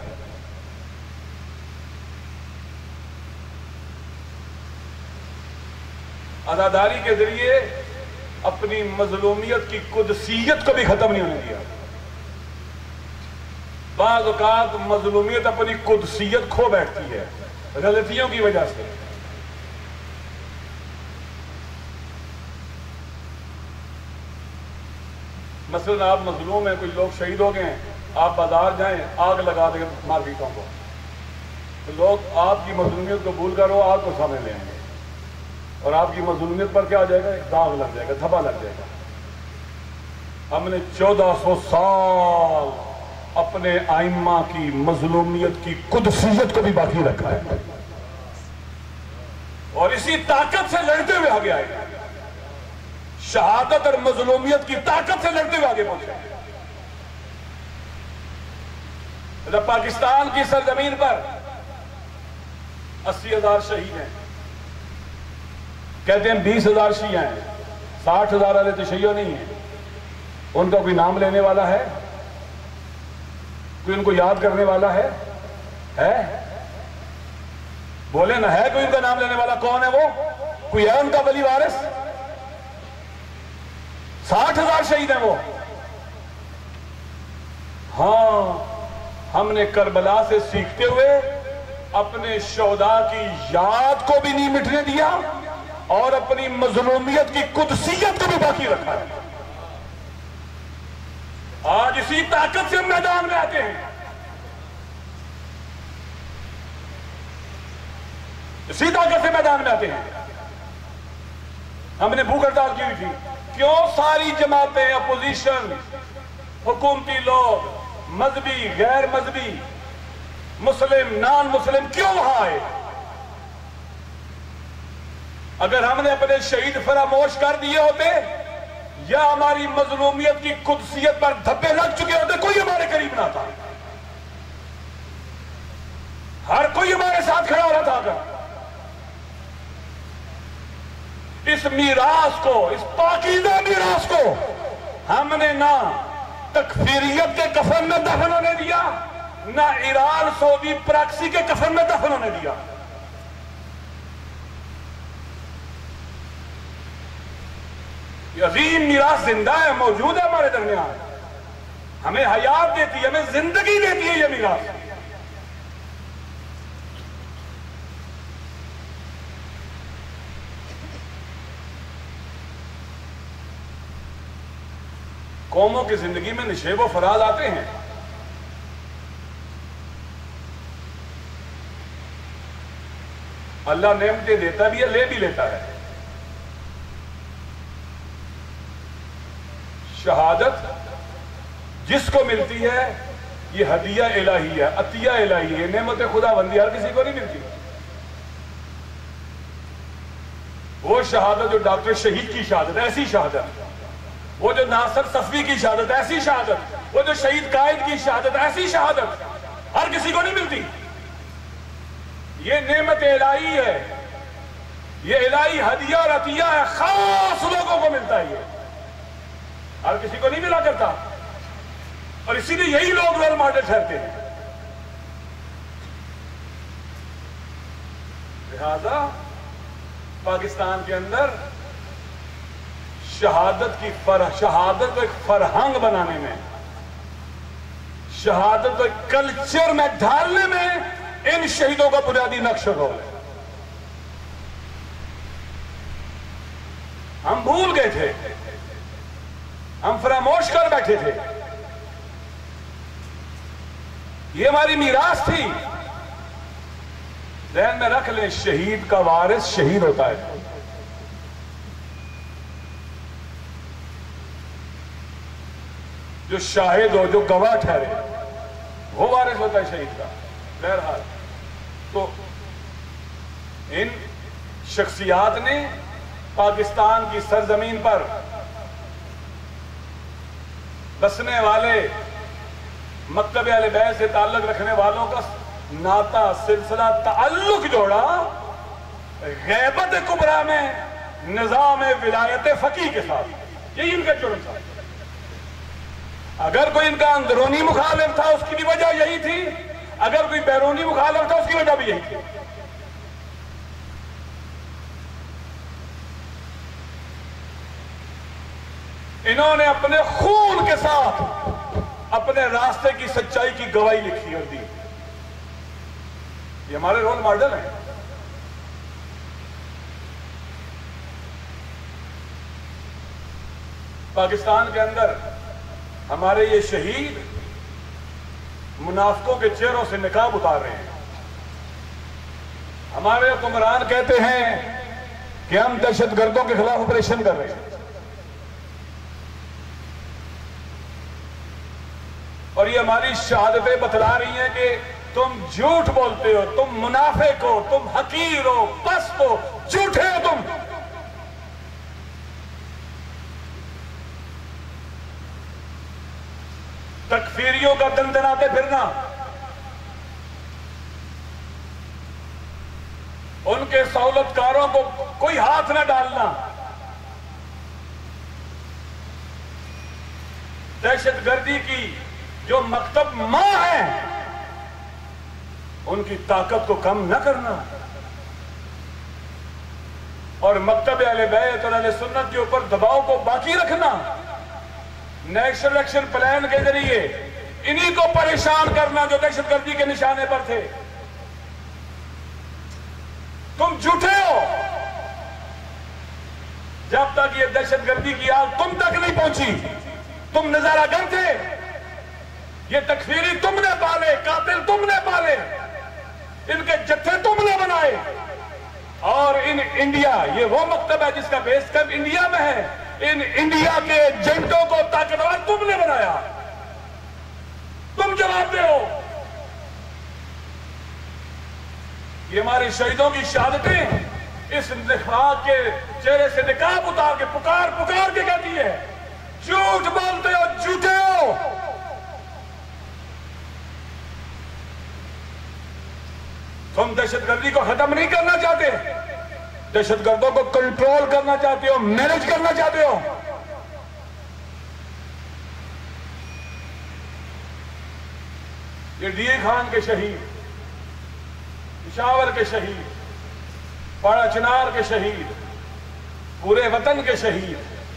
عزاداری کے ذریعے اپنی مظلومیت کی قدسیت کو بھی ختم نہیں ہونے دیا۔ بعض اوقات مظلومیت اپنی قدسیت کھو بیٹھتی ہے غلطیوں کی وجہ سے۔ مثلا آپ مظلوم ہیں، کوئی لوگ شہید ہو گئے ہیں، آپ بازار جائیں، آگ لگا دیں مارکیٹوں کو، تو لوگ آپ کی مظلومیت کو بھول کر وہ آگ کو سامنے لے آئیں گے، اور آپ کی مظلومیت پر کیا آ جائے گا؟ ایک داغ لگ جائے گا، دھبا لگ جائے گا۔ ہم نے چودہ سو سال اپنے ائمہ کی مظلومیت کی قدسیت کو بھی باقی رکھا ہے، اور اسی طاقت سے لڑتے ہوئے آگے آئے گا، شہادت اور مظلومیت کی طاقت سے لڑتے ہوئے آگے پہنچے۔ جب پاکستان کی سرزمین پر اسی ہزار شہید ہیں، کہتے ہیں بیس ہزار شیعہ ہیں، ساٹھ ہزار والے تو شیعہ نہیں ہیں، ان کا کوئی نام لینے والا ہے؟ کوئی ان کو یاد کرنے والا ہے؟ ہے؟ بولے نہ، ہے کوئی ان کا نام لینے والا؟ کون ہے وہ؟ کوئی ہے ان کا ولی وارث؟ ساٹھ ہزار شہید ہیں وہ۔ ہاں، ہم نے کربلا سے سیکھتے ہوئے اپنے شہداء کی یاد کو بھی نہیں مٹنے دیا، اور اپنی مظلومیت کی قدسیت کو بھی باقی رکھا ہے۔ آج اسی طاقت سے ہم میدان میں آتے ہیں، اسی طاقت سے میدان میں آتے ہیں۔ ہم نے بھوک ہڑتال کی ہوئی تھی، کیوں؟ ساری جماعتیں، اپوزیشن، حکومتی لوگ، مذہبی، غیر مذہبی، مسلم، نان مسلم، کیوں وہاں آئے؟ اگر ہم نے اپنے شہید فراموش کر دیے ہوتے، یا ہماری مظلومیت کی قدسیت پر دھبے لگ چکے ہوتے، کوئی ہمارے قریب نہ تھا، ہر کوئی ہمارے ساتھ کھڑا ہو رہا تھا۔ اگر اس میراث کو، اس پاکیزہ میراث کو ہم نے نہ تکفیریت کے کفن میں دفن ہونے دیا، نہ ایران سعودی پراکسی کے کفن میں دفن ہونے دیا۔ یہ عظیم میراث زندہ ہے، موجود ہے ہمارے درمیان، ہمیں حیات دیتی ہے، ہمیں زندگی دیتی ہے یہ میراث۔ قوموں کی زندگی میں نشیب و فراز آتے ہیں، اللہ نعمتیں دیتا بھی ہے، لے بھی لیتا ہے۔ شہادت جس کو ملتی ہے یہ ہدیہ الہی ہے، عطیہ الہی ہے، نعمت خدا بندی ہر کسی کو نہیں ملتی۔ وہ شہادت جو ڈاکٹر شہید کی شہادت، ایسی شہادت، وہ جو ناصر صفوی کی شہادت، ایسی شہادت، وہ جو شہید قائد کی شہادت، ایسی شہادت ہر کسی کو نہیں ملتی. یہ نعمت الہی ہے، یہ الہی ہدیہ اور عطیہ ہے، خاص لوگوں کو ملتا ہے، یہ ہر کسی کو نہیں ملا کرتا. اور اسی لیے یہی لوگ رول ماڈل ٹھہرتے ہیں. لہذا پاکستان کے اندر شہادت کی فرح شہادت کو ایک فرہنگ بنانے میں، شہادت کو ایک کلچر میں ڈھالنے میں ان شہیدوں کا بنیادی نقش رول ہے. ہم بھول گئے تھے، ہم فراموش کر بیٹھے تھے. یہ ہماری میراث تھی. ذہن میں رکھ لیں، شہید کا وارث شہید ہوتا ہے. جو شاہد ہو، جو گواہ ٹھہرے، وہ وارث ہوتا ہے شہید کا. بہرحال تو ان شخصیات نے پاکستان کی سرزمین پر بسنے والے مکتب اہل بیت سے تعلق رکھنے والوں کا ناتا، سلسلہ، تعلق جوڑا غیبت کبریٰ میں نظام ولایت فقیہ کے ساتھ. یہی ان کا جرم تھا. اگر کوئی ان کا اندرونی مخالف تھا اس کی بھی وجہ یہی تھی، اگر کوئی بیرونی مخالف تھا اس کی وجہ بھی یہی تھی. انہوں نے اپنے خون کے ساتھ اپنے راستے کی سچائی کی گواہی لکھی اور دی. یہ ہمارے رول ماڈل ہیں. پاکستان کے اندر ہمارے یہ شہید منافقوں کے چہروں سے نقاب اتار رہے ہیں. ہمارے حکمران کہتے ہیں کہ ہم دہشت گردوں کے خلاف آپریشن کر رہے ہیں، اور یہ ہماری شہادتیں بتلا رہی ہیں کہ تم جھوٹ بولتے ہو، تم منافق ہو، تم حقیر ہو، پست ہو، جھوٹے ہو تم. تکفیریوں کا دندناتے پھرنا، ان کے سہولت کاروں کو کوئی ہاتھ نہ ڈالنا، دہشت گردی کی جو مکتب ماں ہے ان کی طاقت کو کم نہ کرنا، اور مکتب اہل بیت اور اہل سنت کے اوپر دباؤ کو باقی رکھنا، نیشنل ایکشن پلان کے ذریعے انہی کو پریشان کرنا جو دہشت گردی کے نشانے پر تھے. تم جھوٹے ہو. جب تک یہ دہشت گردی کی آگ تم تک نہیں پہنچی، تم نظارہ گر تھے. یہ تکفیری تم نے پالے، قاتل تم نے پالے، ان کے جتھے تم نے بنائے. اور ان انڈیا، یہ وہ مکتب ہے جس کا بیس کیمپ انڈیا میں ہے، ان انڈیا کے ایجنٹوں کو طاقتور تم نے بنایا. تم جواب دے ہو. یہ ہمارے شہیدوں کی شہادتیں اس نفاق کے چہرے سے نقاب اتار کے پکار پکار کے کہتی ہے جھوٹ بولتے ہو، جھوٹے ہو. تم دہشت گردی کو ختم نہیں کرنا چاہتے، دہشت گردوں کو کنٹرول کرنا چاہتے ہو، مینج کرنا چاہتے ہو. یہ ڈی اے خان کے شہید، پشاور کے شہید، پاڑا چنار کے شہید، پورے وطن کے شہید،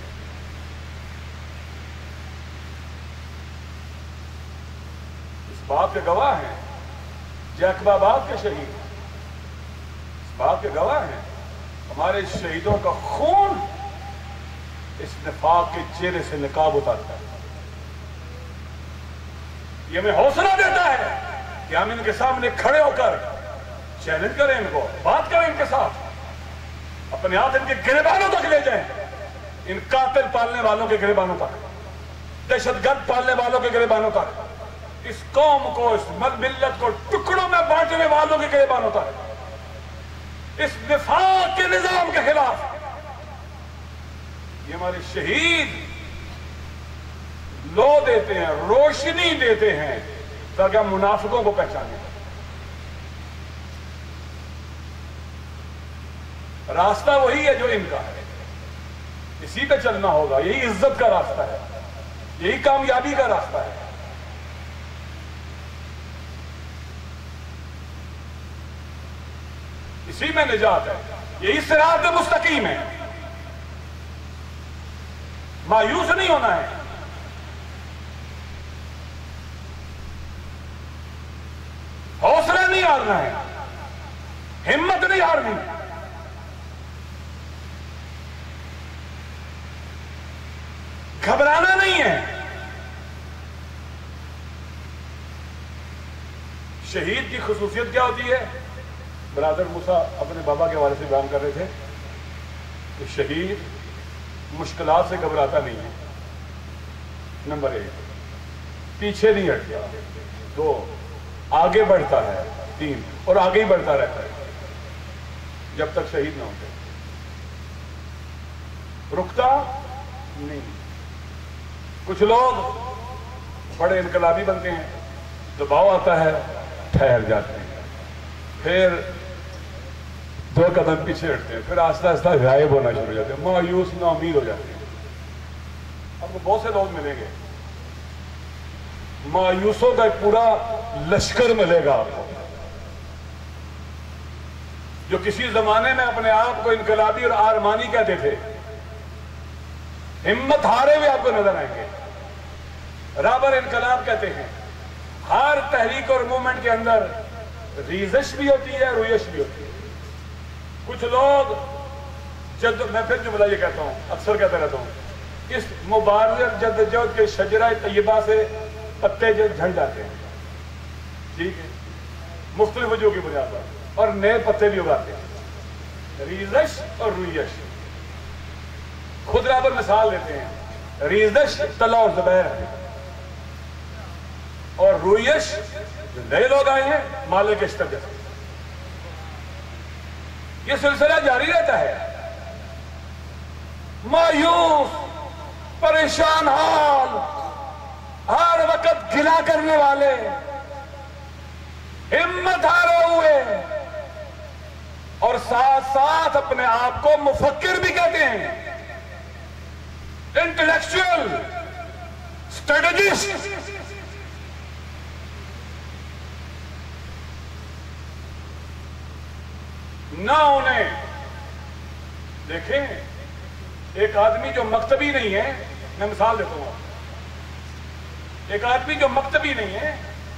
اس بات کے گواہ ہیں. جیکب آباد کے شہید اس بات کے گواہ ہیں. ہمارے شہیدوں کا خون اس نفاق کے چہرے سے نقاب اتارتا ہے. یہ ہمیں حوصلہ دیتا ہے کہ ہم ان کے سامنے کھڑے ہو کر چیلنج کریں، ان کو بات کریں، ان کے ساتھ اپنے ہاتھ ان کے گریبانوں تک لے جائیں. ان قاتل پالنے والوں کے گریبانوں تک، دہشت گرد پالنے والوں کے گریبانوں تک، اس قوم کو، اس ملت کو ٹکڑوں میں بانٹنے والوں کے گریبانوں تک، اس نفاق کے نظام کے خلاف یہ ہمارے شہید لو دیتے ہیں، روشنی دیتے ہیں تاکہ ہم منافقوں کو پہچانیں۔ راستہ وہی ہے جو ان کا ہے، اسی پہ چلنا ہوگا، یہی عزت کا راستہ ہے، یہی کامیابی کا راستہ ہے۔ اسی میں نجات ہے، یہی صراط مستقیم ہے۔ مایوس نہیں ہونا ہے، حوصلہ نہیں ہارنا ہے، ہمت نہیں ہارنی، گھبرانا نہیں ہے۔ شہید کی خصوصیت کیا ہوتی ہے؟ برادر موسیٰ اپنے بابا کے حوالے سے بیان کر رہے تھے کہ شہید مشکلات سے گھبراتا نہیں ہے، نمبر ایک، پیچھے نہیں ہٹتا، دو، آگے بڑھتا ہے، تین، اور آگے ہی بڑھتا رہتا ہے جب تک شہید نہ ہوتے، رکتا نہیں۔ کچھ لوگ بڑے انقلابی بنتے ہیں، دباؤ آتا ہے، ٹھہر جاتے ہیں، پھر دو قدم پیچھے ہٹتے ہیں، پھر آہستہ آہستہ غائب ہونا شروع ہو جاتے ہیں، مایوس نا امید ہو جاتے ہیں۔ آپ کو بہت سے لوگ ملیں گے، مایوسوں کا ایک پورا لشکر ملے گا آپ کو، جو کسی زمانے میں اپنے آپ کو انقلابی اور آرمانی کہتے تھے، ہمت ہارے ہوئے آپ کو نظر آئیں گے۔ رابر انقلاب کہتے ہیں، ہر تحریک اور موومنٹ کے اندر ریزش بھی ہوتی ہے، رویش بھی ہوتی ہے۔ کچھ لوگ جد میں پھر جملہ یہ کہتا ہوں، اکثر کہتا رہتا ہوں، اس مبارزہ جدوجہد کے شجرہ طیبہ سے پتے جو جھڑ جاتے ہیں، ٹھیک ہے، مختلف وجوہ کی بنیاد پر، اور نئے پتے بھی اگاتے ہیں، ریزش اور رویش۔ خود رابر مثال دیتے ہیں، ریزش طلحہ اور زبیر ہے، اور رویش جو نئے لوگ آئے ہیں مالک اشتر جیسے۔ یہ سلسلہ جاری رہتا ہے، مایوس، پریشان حال، ہر وقت گلا کرنے والے، ہمت ہارے ہوئے، اور ساتھ ساتھ اپنے آپ کو مفکر بھی کہتے ہیں، انٹلیکچوئل، اسٹریٹجسٹ۔ نہ انہیں دیکھیں، ایک آدمی جو مکتبی نہیں ہے، میں مثال دیتا ہوں، ایک آدمی جو مکتبی نہیں ہے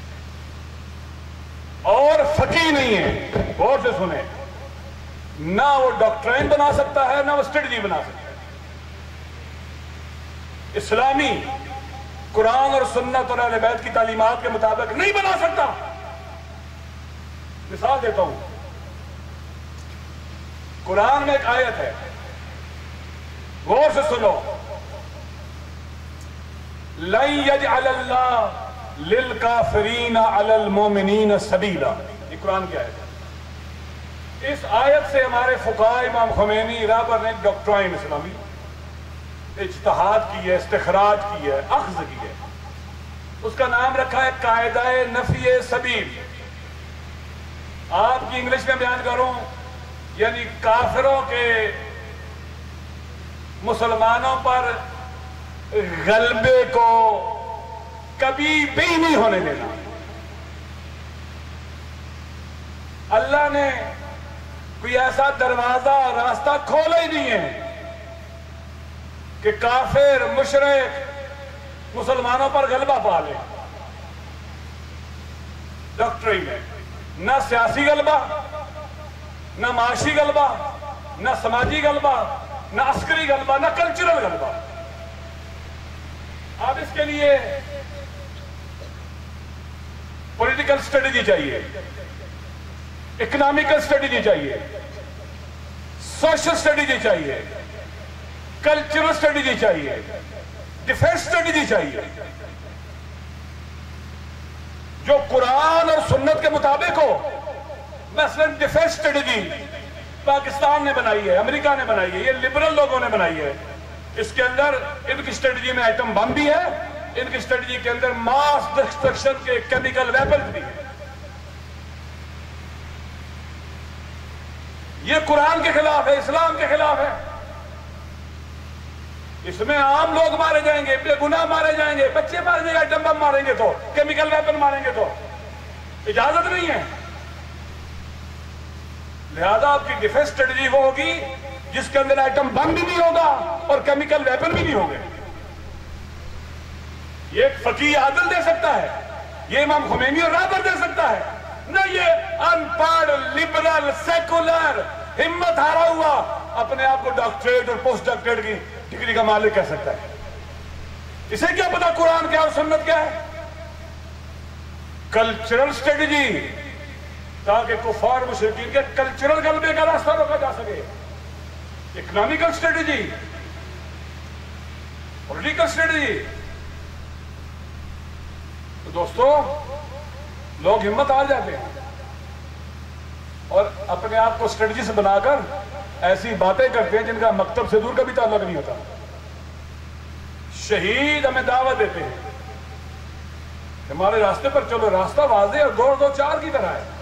اور فقیہ نہیں ہے، غور سے سنیں، نہ وہ ڈاکٹرین بنا سکتا ہے، نہ وہ اسٹریٹجی بنا سکتا ہے۔ اسلامی قرآن اور سنت اور اہل بیت کی تعلیمات کے مطابق نہیں بنا سکتا۔ مثال دیتا ہوں، قرآن میں ایک آیت ہے، غور سے سنو، لَن يَجْعَلَ اللَّهُ لِلْكَافِرِينَ عَلَى الْمُؤْمِنِينَ سَبِيلًا، یہ قرآن کی آیت ہے۔ اس آیت سے ہمارے فقہاء امام خمینی رابر نے ڈاکٹرائن اسلامی اجتہاد کی ہے، استخراج کی ہے، اخذ کی ہے، اس کا نام رکھا ہے قاعدہ نفی سبیل۔ آپ کی انگلش میں بیان کروں، یعنی کافروں کے مسلمانوں پر غلبے کو کبھی بھی نہیں ہونے دینا۔ اللہ نے کوئی ایسا دروازہ راستہ کھولا ہی نہیں ہے کہ کافر مشرک مسلمانوں پر غلبہ پا لے۔ ڈاکٹرین ہے، نہ سیاسی غلبہ، نہ معاشی غلبہ، نہ سماجی غلبہ، نہ عسکری غلبہ، نہ کلچرل غلبہ۔ اب اس کے لیے پولیٹیکل اسٹریٹجی چاہیے، اکنامیکل اسٹریٹجی چاہیے، سوشل اسٹریٹجی چاہیے، کلچرل اسٹریٹجی چاہیے، ڈیفنس اسٹریٹجی چاہیے، جو قرآن اور سنت کے مطابق ہو۔ مثلا ڈیفنس اسٹریٹجی پاکستان نے بنائی ہے، امریکہ نے بنائی ہے، یہ لبرل لوگوں نے بنائی ہے، اس کے اندر ان کی اسٹریٹجی میں ایٹم بم بھی ہے، ان کی اسٹریٹجی کے اندر ماس ڈسٹرکشن کے کیمیکل ویپنز بھی ہیں. یہ قرآن کے خلاف ہے، اسلام کے خلاف ہے. اس میں عام لوگ مارے جائیں گے، بے گناہ مارے جائیں گے، بچے مارے جائیں گے، ایٹم بم ماریں گے تو، کیمیکل ویپن ماریں گے تو اجازت نہیں ہے. لہذا آپ کی ڈیفنس اسٹریٹجی وہ ہوگی جس کے اندر ایٹم بم بھی نہیں ہوگا اور کیمیکل ویپن بھی نہیں ہوگے. یہ ایک فقیہ عادل دے سکتا ہے، یہ امام خمینی اور رابر دے سکتا ہے، نہ یہ ان پڑھ لبرل سیکولر ہمت ہارا ہوا اپنے آپ کو ڈاکٹریٹ اور پوسٹ ڈاکٹریٹ کی ڈگری کا مالک کہہ سکتا ہے. اسے کیا پتا قرآن کیا اور سنت کیا ہے؟ کلچرل اسٹریٹجی تاکہ کفار مشرکین کے کلچرل غلبے کا راستہ روکا جا سکے. Economical strategy, political strategy. تو دوستو لوگ ہمت ہار جاتے ہیں اور اپنے آپ کو اسٹریٹجی سے بنا کر ایسی باتیں کرتے ہیں جن کا مکتب سے دور کا بھی تعلق نہیں ہوتا. شہید ہمیں دعوت دیتے ہیں ہمارے راستے پر چلو، راستہ واضح اور دو دو چار کی طرح ہے.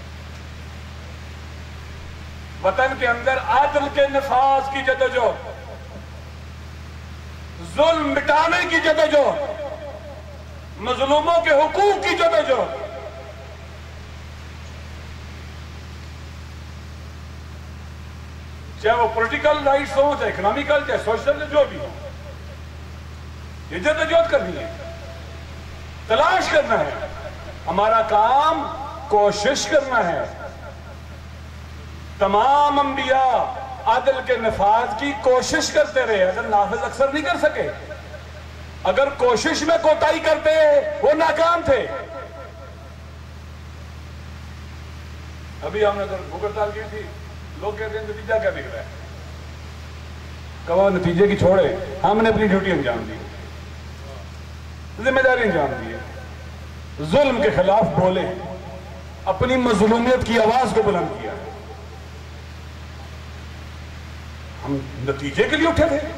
وطن کے اندر عدل کے نفاذ کی جدوجہد، ظلم مٹانے کی جدوجہد، مظلوموں کے حقوق کی جدوجہد. چاہے وہ پولیٹیکل رائٹس ہوں، چاہے اکنامیکل، چاہے سوشل، جو بھی ہو، یہ جدوجہد کرنی ہے، تلاش کرنا ہے. ہمارا کام کوشش کرنا ہے. تمام انبیاء عدل کے نفاذ کی کوشش کرتے رہے، اگر نافذ اکثر نہیں کر سکے. اگر کوشش میں کوتاہی کرتے وہ ناکام تھے. ابھی ہم نے بھوک ہڑتال کی تھی، لوگ کہتے ہیں نتیجہ کیا دکھ رہا ہے؟ کہو نتیجے کی چھوڑے، ہم نے اپنی ڈیوٹی انجام دی، ذمہ داری انجام دی ہے، ظلم کے خلاف بولے، اپنی مظلومیت کی آواز کو بلند کیا. ہم نتیجے کے لیے اٹھے تھے.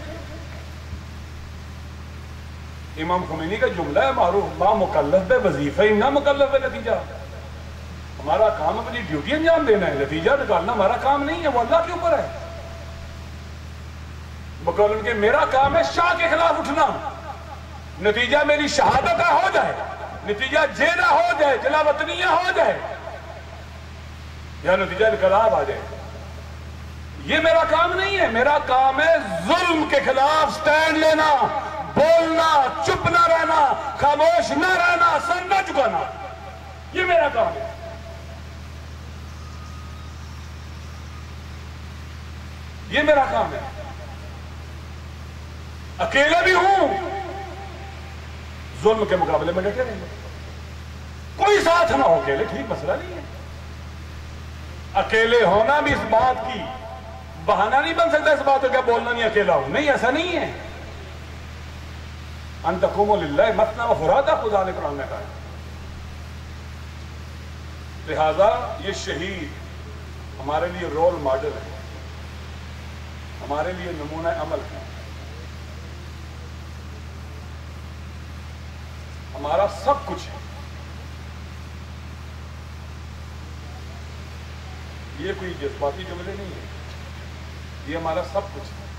امام خمینی کا جملہ ہے معروف، ما مکلف بے وظیفہ نہ مکلف بے نتیجہ. ہمارا کام اپنی ڈیوٹی انجام دینا ہے، نتیجہ نکالنا ہمارا کام نہیں ہے، وہ اللہ کے اوپر ہے. بقول ان کے میرا کام ہے شاہ کے خلاف اٹھنا، نتیجہ میری شہادت ہو جائے، نتیجہ جینا ہو جائے، جلا وطنیہ ہو جائے، یا نتیجہ انقلاب آ جائے، یہ میرا کام نہیں ہے. میرا کام ہے ظلم کے خلاف سٹینڈ لینا، بولنا، چپ نہ رہنا، خاموش نہ رہنا، سر نہ جھکانا. یہ میرا کام ہے. یہ میرا کام ہے. اکیلے بھی ہوں، ظلم کے مقابلے میں ڈٹے رہیں گے. کوئی ساتھ نہ ہو، اکیلے ٹھیک، مسئلہ نہیں ہے. اکیلے ہونا بھی اس بات کی بہانہ نہیں بن سکتا اس بات کو کہ بولنا نہیں، اکیلا ہوں. نہیں، ایسا نہیں ہے. ان تقوموا للہ مثنی و فرادا، خدا نے قرآن میں کہا. لہذا یہ شہید ہمارے لیے رول ماڈل ہے، ہمارے لیے نمونہ عمل ہے. ہمارا سب کچھ ہے. یہ کوئی جذباتی جملے نہیں ہے، یہ ہمارا سب کچھ ہے.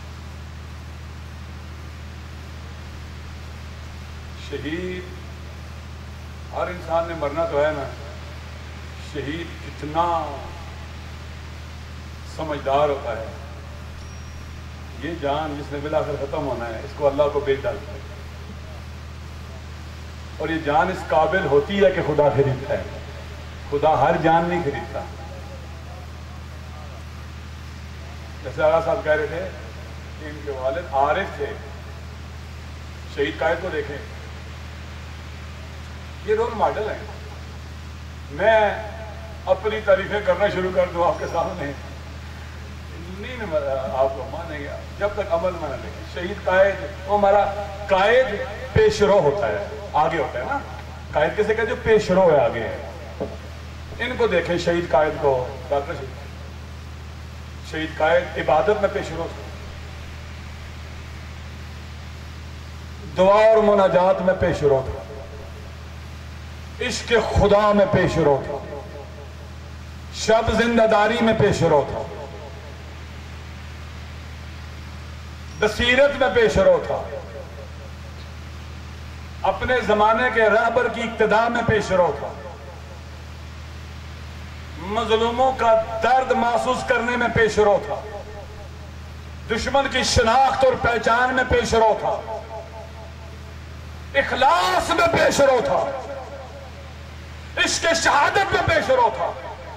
شہید، ہر انسان نے مرنا تو ہے نا. شہید کتنا سمجھدار ہوتا ہے. یہ جان جس نے بلا کر ختم ہونا ہے، اس کو اللہ کو بیچ ڈالتا ہے. اور یہ جان اس قابل ہوتی ہے کہ خدا خریدتا ہے. خدا ہر جان نہیں خریدتا. جیسے آغا صاحب کہہ رہے تھے کہ ان کے والد عارف تھے. شہید قائد کو دیکھیں، یہ رول ماڈل ہے. میں اپنی تعریفیں کرنا شروع کر دوں آپ کے سامنے، نہیں آپ کو مانیں گے جب تک عمل میں نہ دیکھیں. شہید قائد وہ ہمارا قائد پیش رو ہوتا ہے، آگے ہوتا ہے نا. قائد کیسے کہ جو پیش رو ہے، آگے ہے. ان کو دیکھیں شہید قائد کو، ڈاکٹر شہید شہید قائد عبادت میں پیش رو. دعا اور مناجات میں پیش رو تھا، عشق خدا میں پیش رو تھا، شب زندہ داری میں پیش رو تھا، بصیرت میں پیش رو تھا، اپنے زمانے کے رہبر کی اقتداء میں پیش رو تھا، مظلوموں کا درد محسوس کرنے میں پیش رو تھا، دشمن کی شناخت اور پہچان میں پیش رو تھا، اخلاص میں پیش رو تھا، عشق شہادت میں پیش رو تھا،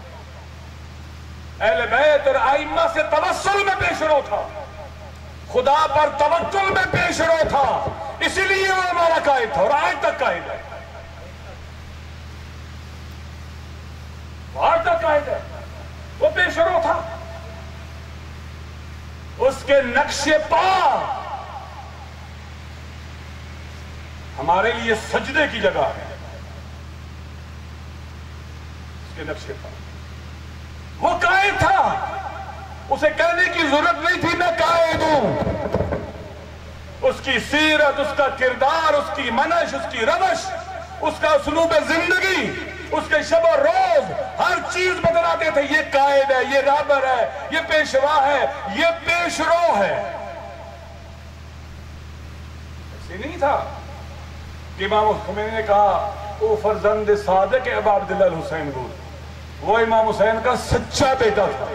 اہل بیت اور ائمہ سے توسل میں پیش رو تھا، خدا پر توکل میں پیش رو تھا، اسی لیے وہ ہمارا قائد تھا اور آج تک قائد ہے، آج تک قائد ہے، وہ پیش رو تھا، اس کے نقش پا ہمارے لیے سجدے کی جگہ ہے، اس کے نقش پا وہ قائد تھا، اسے کہنے کی ضرورت نہیں تھی میں قائد ہوں، اس کی سیرت، اس کا کردار، اس کی منش، اس کی روش، اس کا اسلوب زندگی، اس کے شب و روز ہر چیز بتلاتے تھے، یہ قائد ہے، یہ رہبر ہے، یہ پیشوا ہے، یہ پیشرو ہے۔ ایسے نہیں تھا کہ امام خمینی نے کہا وہ فرزند صادق ابا عبداللہ الحسین گول، وہ امام حسین کا سچا بیٹا تھا۔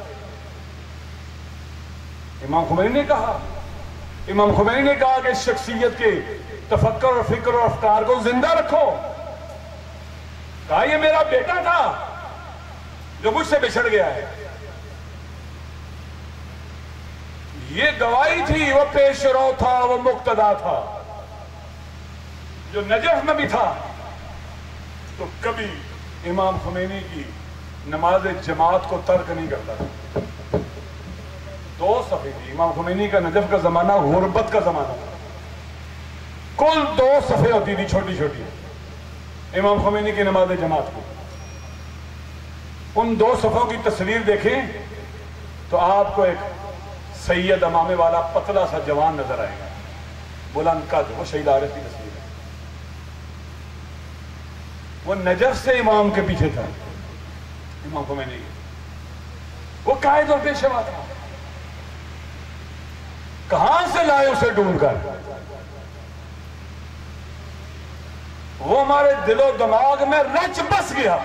امام خمینی نے کہا امام خمینی نے کہا کہ اس شخصیت کے تفکر اور فکر اور افکار کو زندہ رکھو، کہا یہ میرا بیٹا تھا جو مجھ سے بچھڑ گیا ہے، یہ گواہی تھی، وہ پیش رو تھا، وہ مقتدا تھا، جو نجف میں بھی تھا تو کبھی امام خمینی کی نماز جماعت کو ترک نہیں کرتا تھا۔ دو صفحے تھی، امام خمینی کا نجف کا زمانہ غربت کا زمانہ تھا، کل دو صفحے ہوتی تھی چھوٹی چھوٹی امام خمینی کی نماز جماعت کو۔ ان دو صفحوں کی تصویر دیکھیں تو آپ کو ایک سید امامے والا پتلا سا جوان نظر آئے گا، بلند قد، وہ شہید عارف کی تصویر ہے، وہ نجف سے امام کے پیچھے تھا، امام خمینی وہ قائد اور پیشوا تھا، کہاں سے لائے اسے ڈھونڈ کر؟ وہ ہمارے دل و دماغ میں رچ بس گیا،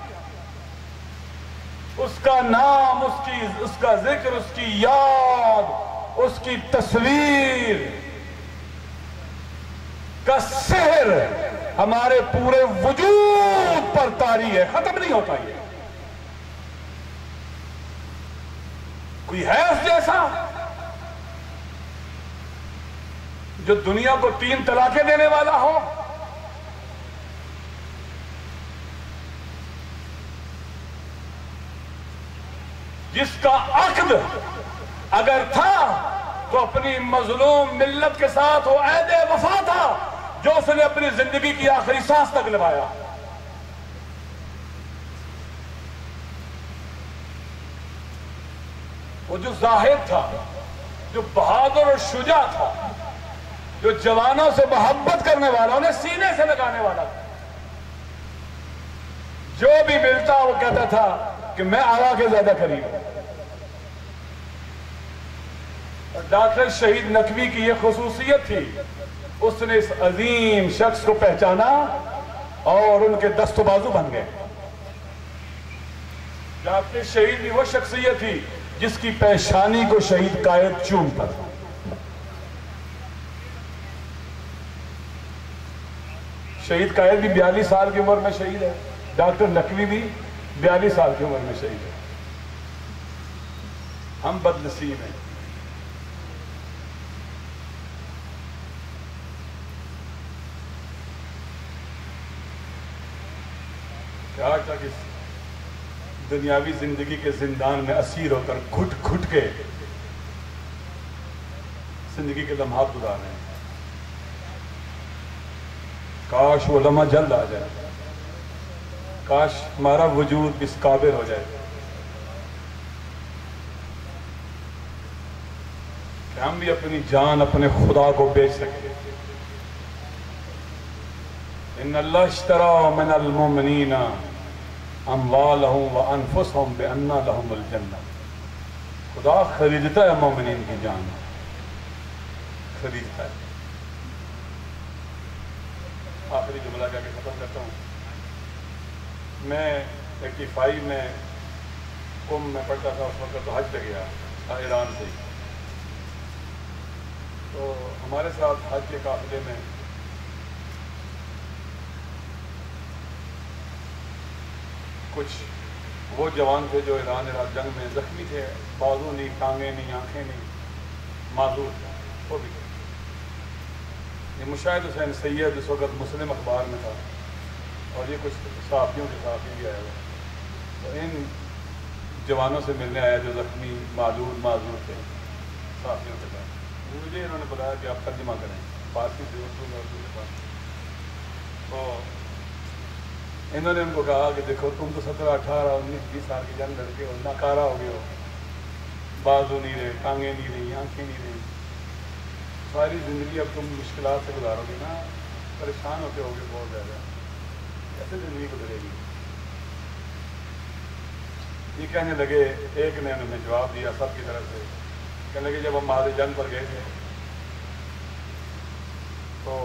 اس کا نام، اس کی اس کا ذکر، اس کی یاد، اس کی تصویر کا سحر ہمارے پورے وجود پر طاری ہے، ختم نہیں ہوتا۔ یہ کوئی ہے اس جیسا جو دنیا کو تین طلاقیں دینے والا ہو؟ جس کا عقد اگر تھا تو اپنی مظلوم ملت کے ساتھ وہ عہد وفا تھا جو اس نے اپنی زندگی کی آخری سانس تک نبھایا۔ وہ جو زاہد تھا، جو بہادر اور شجاع تھا، جو جوانوں سے محبت کرنے والا، انہیں سینے سے لگانے والا تھا، جو بھی ملتا وہ کہتا تھا کہ میں آقا کے زیادہ قریب ہوں۔ اور ڈاکٹر شہید نقوی کی یہ خصوصیت تھی، اس نے اس عظیم شخص کو پہچانا اور ان کے دست و بازو بن گئے۔ ڈاکٹر شہید کی وہ شخصیت تھی جس کی پیشانی کو شہید قائد چومتا تھا۔ شہید قائد بھی بیالیس سال کی عمر میں شہید ہے، ڈاکٹر نقوی بھی بیالیس سال کی عمر میں شہید ہے۔ ہم بد نصیب ہیں۔ کہ آج تک اس دنیاوی زندگی کے زندان میں اسیر ہو کر گھٹ گھٹ کے زندگی کے لمحات گزار رہے ہیں۔ کاش وہ لمحہ جلد آ جائے، کاش ہمارا وجود اس قابل ہو جائے کہ ہم بھی اپنی جان اپنے خدا کو بیچ سکیں، ان اللہ اشترى من المؤمنین اموالهم وانفسهم بان لهم الجنہ، خدا خریدتا ہے مومنین کی جان، خریدتا ہے۔ آخری جملہ کہہ کے ختم کرتا ہوں۔ میں ایٹی فائیو میں قم میں پڑھتا تھا، اس وقت تو حج پہ گیا تھا ایران سے ہی، تو ہمارے ساتھ حج کے قافلے میں کچھ وہ جوان تھے جو ایران عراق جنگ میں زخمی تھے، بازو نہیں، ٹانگیں نہیں، آنکھیں نہیں، معذور تھے، وہ بھی تھے۔ یہ مشاہد حسین سید اس وقت مسلم اخبار میں تھا، اور یہ کچھ صحافیوں کے ساتھ بھی آیا ہوا، تو ان جوانوں سے ملنے آیا جو زخمی معذور معذور تھے صحافیوں کے ساتھ۔ مجھے انہوں نے بتایا کہ آپ ترجمہ کریں، فارسی سے اردو میں، اردو کے پاس۔ تو انہوں نے ان کو کہا کہ دیکھو تم تو سترہ اٹھارہ انیس بیس سال کی جنگ لڑکے ہو، ناکارہ ہو گئے ہو، بازو نہیں رہے، ٹانگیں نہیں رہی، آنکھیں نہیں رہی، ساری زندگی اب تم مشکلات سے گزارو گے نا، پریشان ہوتے ہو گے بہت زیادہ، ایسے زندگی گزرے گی۔ یہ کہنے لگے، ایک نے انہوں نے جواب دیا سب کی طرف سے، کہنے لگے جب ہم مہاد جنگ پر گئے تھے تو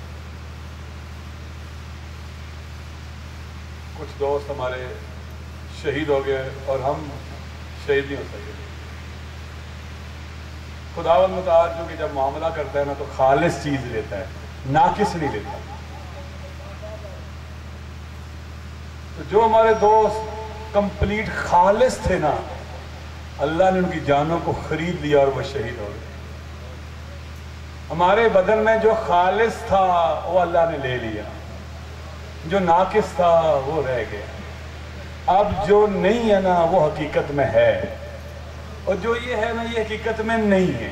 کچھ دوست ہمارے شہید ہو گئے اور ہم شہید نہیں ہو سکے۔ خداوند متعال جو کہ جب معاملہ کرتا ہے نا تو خالص چیز لیتا ہے، ناقص نہیں لیتا۔ تو جو ہمارے دوست کمپلیٹ خالص تھے نا، اللہ نے ان کی جانوں کو خرید لیا اور وہ شہید ہو گئے۔ ہمارے بدن میں جو خالص تھا وہ اللہ نے لے لیا، جو ناقص تھا وہ رہ گیا۔ اب جو نہیں ہے نا وہ حقیقت میں ہے، اور جو یہ ہے نا یہ حقیقت میں نہیں ہے۔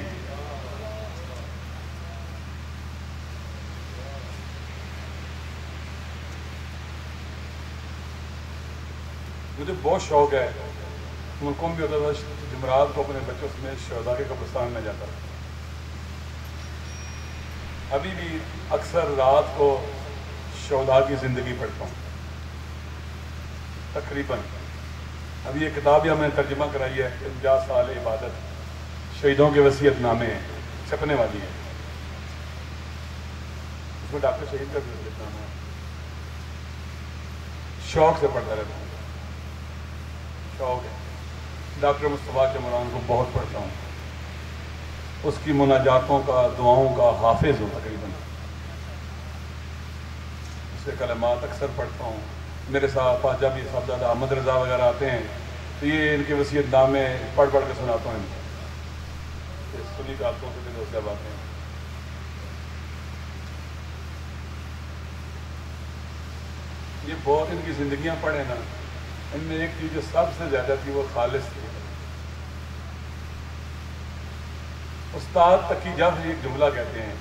مجھے بہت شوق ہے، ملکوں بھی ہوتا تھا، جمعرات کو اپنے بچوں سمیت شہداء کے قبرستان میں جاتا تھا۔ ابھی بھی اکثر رات کو شہداء کی زندگی پڑھتا ہوں تقریباً۔ ابھی یہ کتاب ہم نے ترجمہ کرائی ہے، انجاز سال عبادت، شہیدوں کے وصیت نامے ہیں، چھپنے والی ہے۔ اس میں ڈاکٹر شہید کا بھی وصیت نامہ ہے۔ شوق سے پڑھتا رہتا ہوں، شوق ہے۔ ڈاکٹر مصطفیٰ چمران کو بہت پڑھتا ہوں، اس کی مناجاتوں کا، دعاؤں کا حافظ ہوں تقریباً، اس کے کلمات اکثر پڑھتا ہوں۔ میرے ساتھ خواجہ بھی صاحبزادہ احمد رضا وغیرہ آتے ہیں تو یہ ان کے وصیت نامے پڑھ پڑھ کے سناتا ہوں ان کو، سنی کاتوں سے بھی دوست صاحب آتے ہیں۔ یہ بہت ان کی زندگیاں پڑھیں نا، ان میں ایک چیز جو سب سے زیادہ تھی وہ خالص تھی۔ استاد تقی جعفری ایک جملہ کہتے ہیں،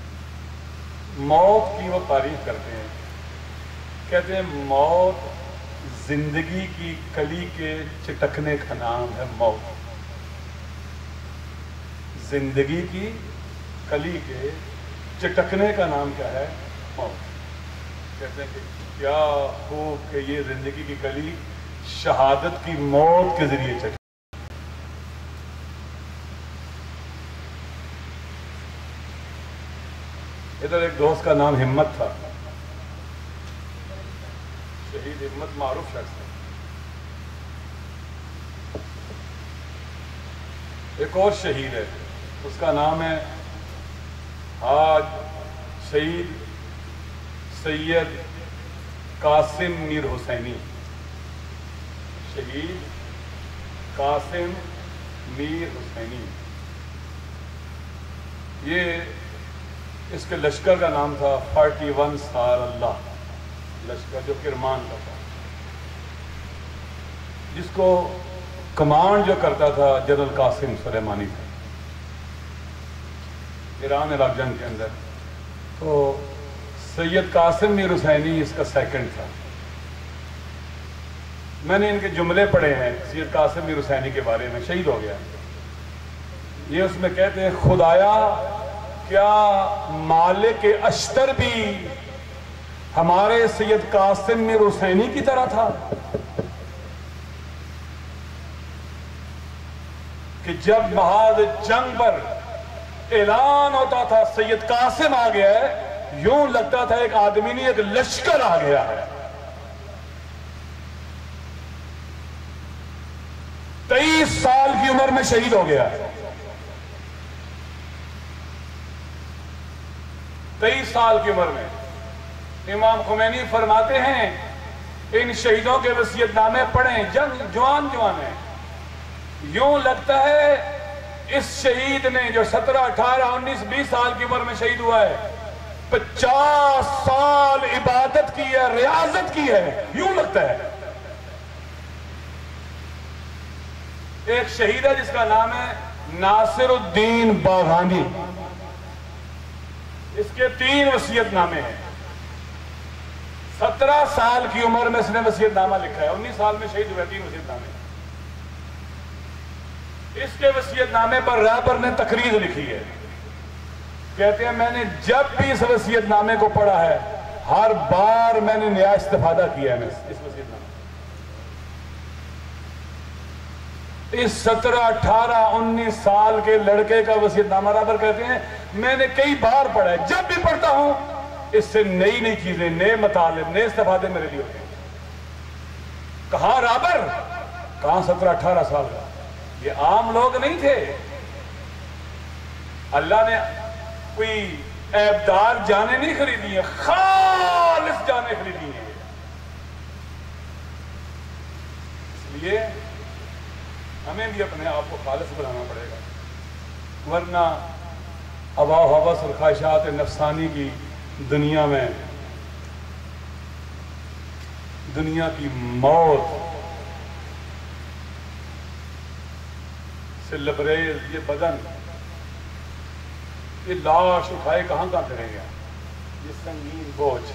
موت کی وہ تعریف کرتے ہیں، کہتے ہیں موت زندگی کی کلی کے چٹکنے کا نام ہے۔ موت زندگی کی کلی کے چٹکنے کا نام کیا ہے؟ موت۔ کہتے ہیں کہ کیا خوب کہ یہ زندگی کی کلی شہادت کی موت کے ذریعے چٹک۔ ادھر ایک دوست کا نام ہمت تھا، شہید ہمت معروف شخص ہے۔ ایک اور شہید ہے، اس کا نام ہے حاج شہید سید قاسم میر حسینی۔ شہید قاسم میر حسینی، یہ اس کے لشکر کا نام تھا فورٹی ون سار اللہ، لشکر جو کرمان کا تھا، جس کو کمانڈ جو کرتا تھا جنرل قاسم سلیمانی تھا ایران عراق جنگ کے اندر۔ تو سید قاسم میر حسینی اس کا سیکنڈ تھا۔ میں نے ان کے جملے پڑھے ہیں سید قاسم میر حسینی کے بارے میں، شہید ہو گیا۔ یہ اس میں کہتے ہیں، خدایا کیا مالک اشتر بھی ہمارے سید قاسم میر حسینی کی طرح تھا کہ جب محاذ جنگ پر اعلان ہوتا تھا سید قاسم آ گیا ہے، یوں لگتا تھا ایک آدمی نہیں، ایک لشکر آ گیا ہے۔ تیئیس سال کی عمر میں شہید ہو گیا ہے، تیئیس سال کی عمر میں۔ امام خمینی فرماتے ہیں ان شہیدوں کے وصیت نامے پڑھیں، جنگ جوان جوان ہیں، یوں لگتا ہے اس شہید نے جو سترہ اٹھارہ انیس بیس سال کی عمر میں شہید ہوا ہے، پچاس سال عبادت کی ہے، ریاضت کی ہے، یوں لگتا ہے۔ ایک شہید ہے جس کا نام ہے ناصر الدین باغانی، اس کے تین وصیت نامے ہیں، سترہ سال کی عمر میں اس نے وصیت نامہ لکھا ہے، انیس سال میں شہید ہوئے، تین وصیت نامے۔ اس کے وصیت نامے پر رہبر نے تقریر لکھی ہے، کہتے ہیں میں نے جب بھی اس وصیت نامے کو پڑھا ہے ہر بار میں نے نیا استفادہ کیا ہے اس وصیت نامے۔ اس سترہ اٹھارہ انیس سال کے لڑکے کا وصیت نامہ رہبر کہتے ہیں میں نے کئی بار پڑھا ہے، جب بھی پڑھتا ہوں اس سے نئی نئی چیزیں، نئے مطالب، نئے استفادے میرے لیے ہوتے ہیں۔ کہاں رہبر، کہاں سترہ اٹھارہ سال کا، یہ عام لوگ نہیں تھے، اللہ نے کوئی عیبدار جانیں نہیں خریدی ہیں، خالص جانیں خریدی ہیں۔ اس لیے ہمیں بھی اپنے آپ کو خالص بنانا پڑے گا، ورنہ ہوا و ہوس اور خواہشات نفسانی کی دنیا میں دنیا کی موت سے لبریز یہ بدن، یہ لاش اٹھائے کہاں کہاں کریں گے، یہ سنگین بوجھ،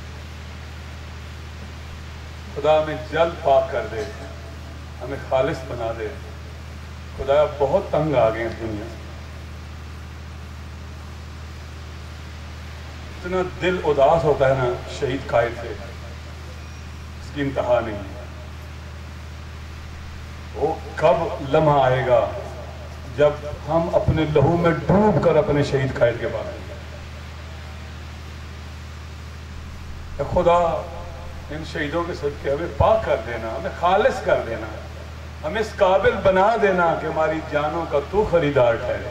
خدا ہمیں جلد پاک کر دے، ہمیں خالص بنا دے۔ خدا بہت تنگ آ گئے اس دنیا سے، اتنا دل اداس ہوتا ہے نا شہید قائد سے، اس کی انتہا نہیں ہے۔ وہ کب لمحہ آئے گا جب ہم اپنے لہو میں ڈوب کر اپنے شہید قائد کے پاس اے خدا ان شہیدوں کے صدقے ہمیں پاک کر دینا، ہمیں خالص کر دینا، ہمیں اس قابل بنا دینا کہ ہماری جانوں کا تو خریدار ٹھہرے۔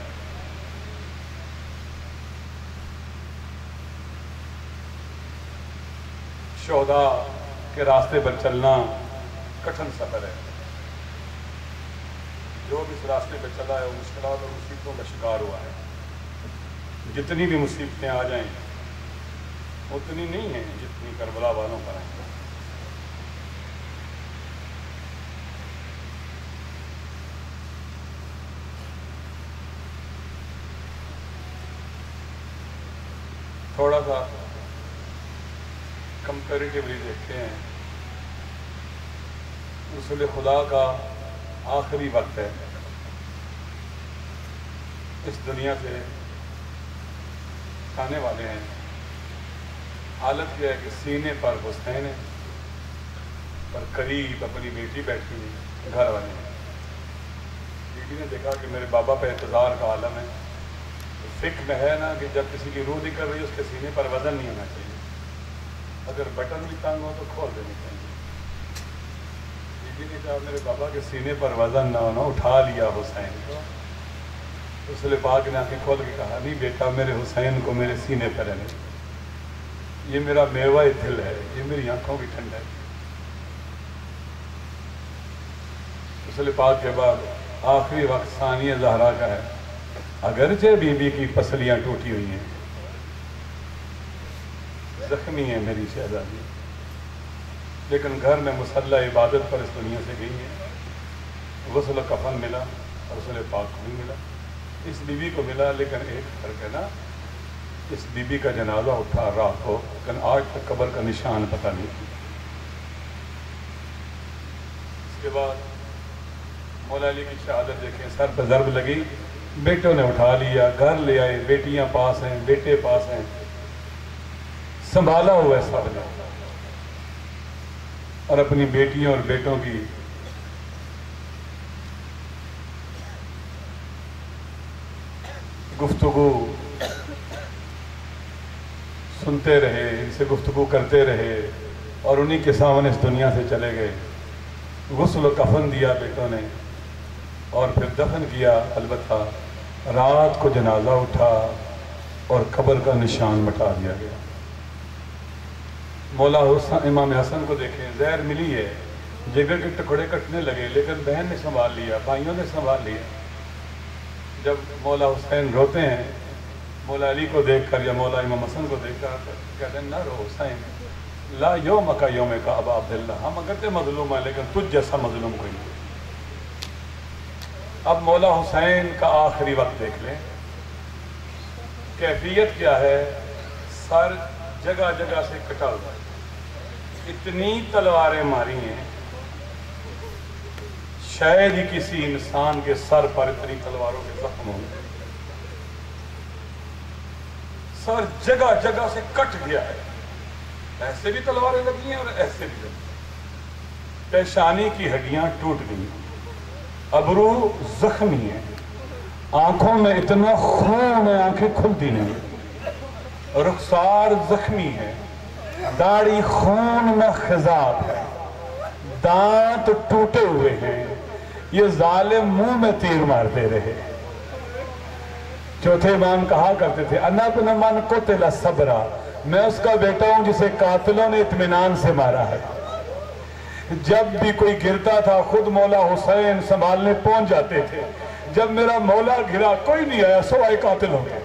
شہداء کے راستے پر چلنا کٹھن سفر ہے، جو بھی اس راستے پہ چلا ہے وہ مشکلات اور مصیبتوں کا شکار ہوا ہے۔ جتنی بھی مصیبتیں آ جائیں اتنی نہیں ہیں جتنی کربلا والوں پر ہیں۔ تھوڑا سا کمپیریٹیولی دیکھتے ہیں، رسول خدا کا آخری وقت ہے، اس دنیا سے کھانے والے ہیں، حالت یہ ہے کہ سینے پر حسین ہے، پر قریب اپنی بیٹی بیٹھی ہے، گھر والے ہیں۔ بیٹی نے دیکھا کہ میرے بابا پہ انتظار کا عالم ہے، فکر میں ہے نا کہ جب کسی کی روح نکل رہی ہے اس کے سینے پر وزن نہیں ہونا چاہیے، اگر بٹن بھی تنگ ہو تو کھول دینی چاہیے۔ بیٹی نے کہا میرے بابا کے سینے پر وزن نہ ہونا، اٹھا لیا حسین کو۔ رسول پاک نے آنکھیں کھول کے کہا نہیں بیٹا، میرے حسین کو میرے سینے پر رہنے، یہ میرا میوہ دل ہے، یہ میری آنکھوں کی ٹھنڈ ہے۔ رسول پاک کے بعد آخری وقت ثانیہ زہرا کا ہے، اگرچہ بی بی کی پسلیاں ٹوٹی ہوئی ہیں، زخمی ہے میری شہزادی، لیکن گھر میں مسلح عبادت پر اس دنیا سے گئی ہے۔ غسل و کفن ملا، رسول پاک کو بھی ملا، اس بی بی کو ملا، لیکن ایک فرق ہے نا، اس بی بی کا جنازہ اٹھا رات کو، لیکن آج تک قبر کا نشان پتہ نہیں۔ اس کے بعد مولا علی کی شہادت دیکھیں، سر پہ ضرب لگی، بیٹوں نے اٹھا لیا، گھر لے آئے، بیٹیاں پاس ہیں، بیٹے پاس ہیں، سنبھالا ہوا ہے سب نے، اور اپنی بیٹیوں اور بیٹوں کی گفتگو سنتے رہے، ان سے گفتگو کرتے رہے، اور انہی کے سامنے اس دنیا سے چلے گئے۔ غسل و کفن دیا بیٹوں نے، اور پھر دفن کیا۔ البتہ رات کو جنازہ اٹھا اور قبر کا نشان مٹا دیا گیا۔ مولا حسن امام حسن کو دیکھیں، زہر ملی ہے، جگر کے ٹکڑے کٹنے لگے، لیکن بہن نے سنبھال لیا، بھائیوں نے سنبھال لیا۔ جب مولا حسین روتے ہیں مولا علی کو دیکھ کر یا مولا امام حسن کو دیکھ کر، کہتے ہیں نہ رو حسین، لا یوم کا یوم کا ابا عبداللہ، ہم اگرچہ مظلوم ہیں لیکن تجھ جیسا مظلوم کوئی نہیں۔ اب مولا حسین کا آخری وقت دیکھ لیں، کیفیت کیا ہے؟ سر جگہ جگہ سے کٹا ہوا ہے، اتنی تلواریں ماری ہیں، شاید ہی کسی انسان کے سر پر اتنی تلواروں کے زخم ہوں گے۔ سر جگہ جگہ سے کٹ گیا ہے، ایسے بھی تلواریں لگی ہیں اور ایسے بھی لگی ہیں۔ پیشانی کی ہڈیاں ٹوٹ گئی، ابرو زخمی ہیں، آنکھوں میں اتنا خون ہے آنکھیں کھلتی نہیں، رخسار زخمی ہے، داڑھی خون میں خضاب ہے، دانت ٹوٹے ہوئے ہیں، یہ ظالم منہ میں تیر مارتے رہے۔ چوتھے امام کہا کرتے تھے انا ابن من قتل صبرا، میں اس کا بیٹا ہوں جسے قاتلوں نے اطمینان سے مارا ہے۔ جب بھی کوئی گرتا تھا خود مولا حسین سنبھالنے پہنچ جاتے تھے، جب میرا مولا گرا کوئی نہیں آیا سوائے قاتلوں کے۔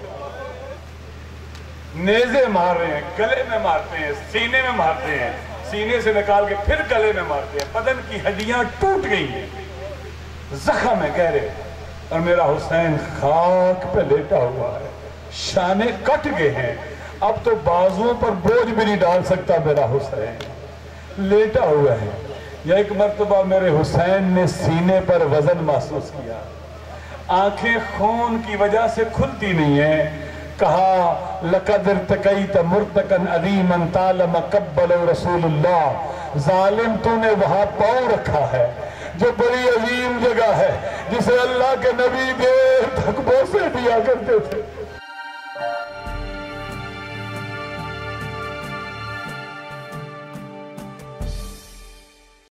نیزے مار رہے ہیں، گلے میں مارتے ہیں، سینے میں مارتے ہیں، سینے سے نکال کے پھر گلے میں مارتے ہیں، بدن کی ہڈیاں ٹوٹ گئی ہیں، زخم ہے گہرے، اور میرا حسین خاک پہ لیٹا ہوا ہے، شانے کٹ گئے ہیں، اب تو بازوؤں پر بوجھ بھی نہیں ڈال سکتا میرا حسین، لیٹا ہوا ہے۔ یا ایک مرتبہ میرے حسین نے سینے پر وزن محسوس کیا، آنکھیں خون کی وجہ سے کھلتی نہیں ہیں، کہا لَقَدْ ارْتَقَيْتَ مُرْتَقًا عَظِيمًا طَالَمَ قَبَّلَ رسول اللہ، ظالم تو نے وہاں پاؤں رکھا ہے جو بڑی عظیم جگہ ہے، جسے اللہ کے نبی دیر تک بوسے دیا کرتے تھے۔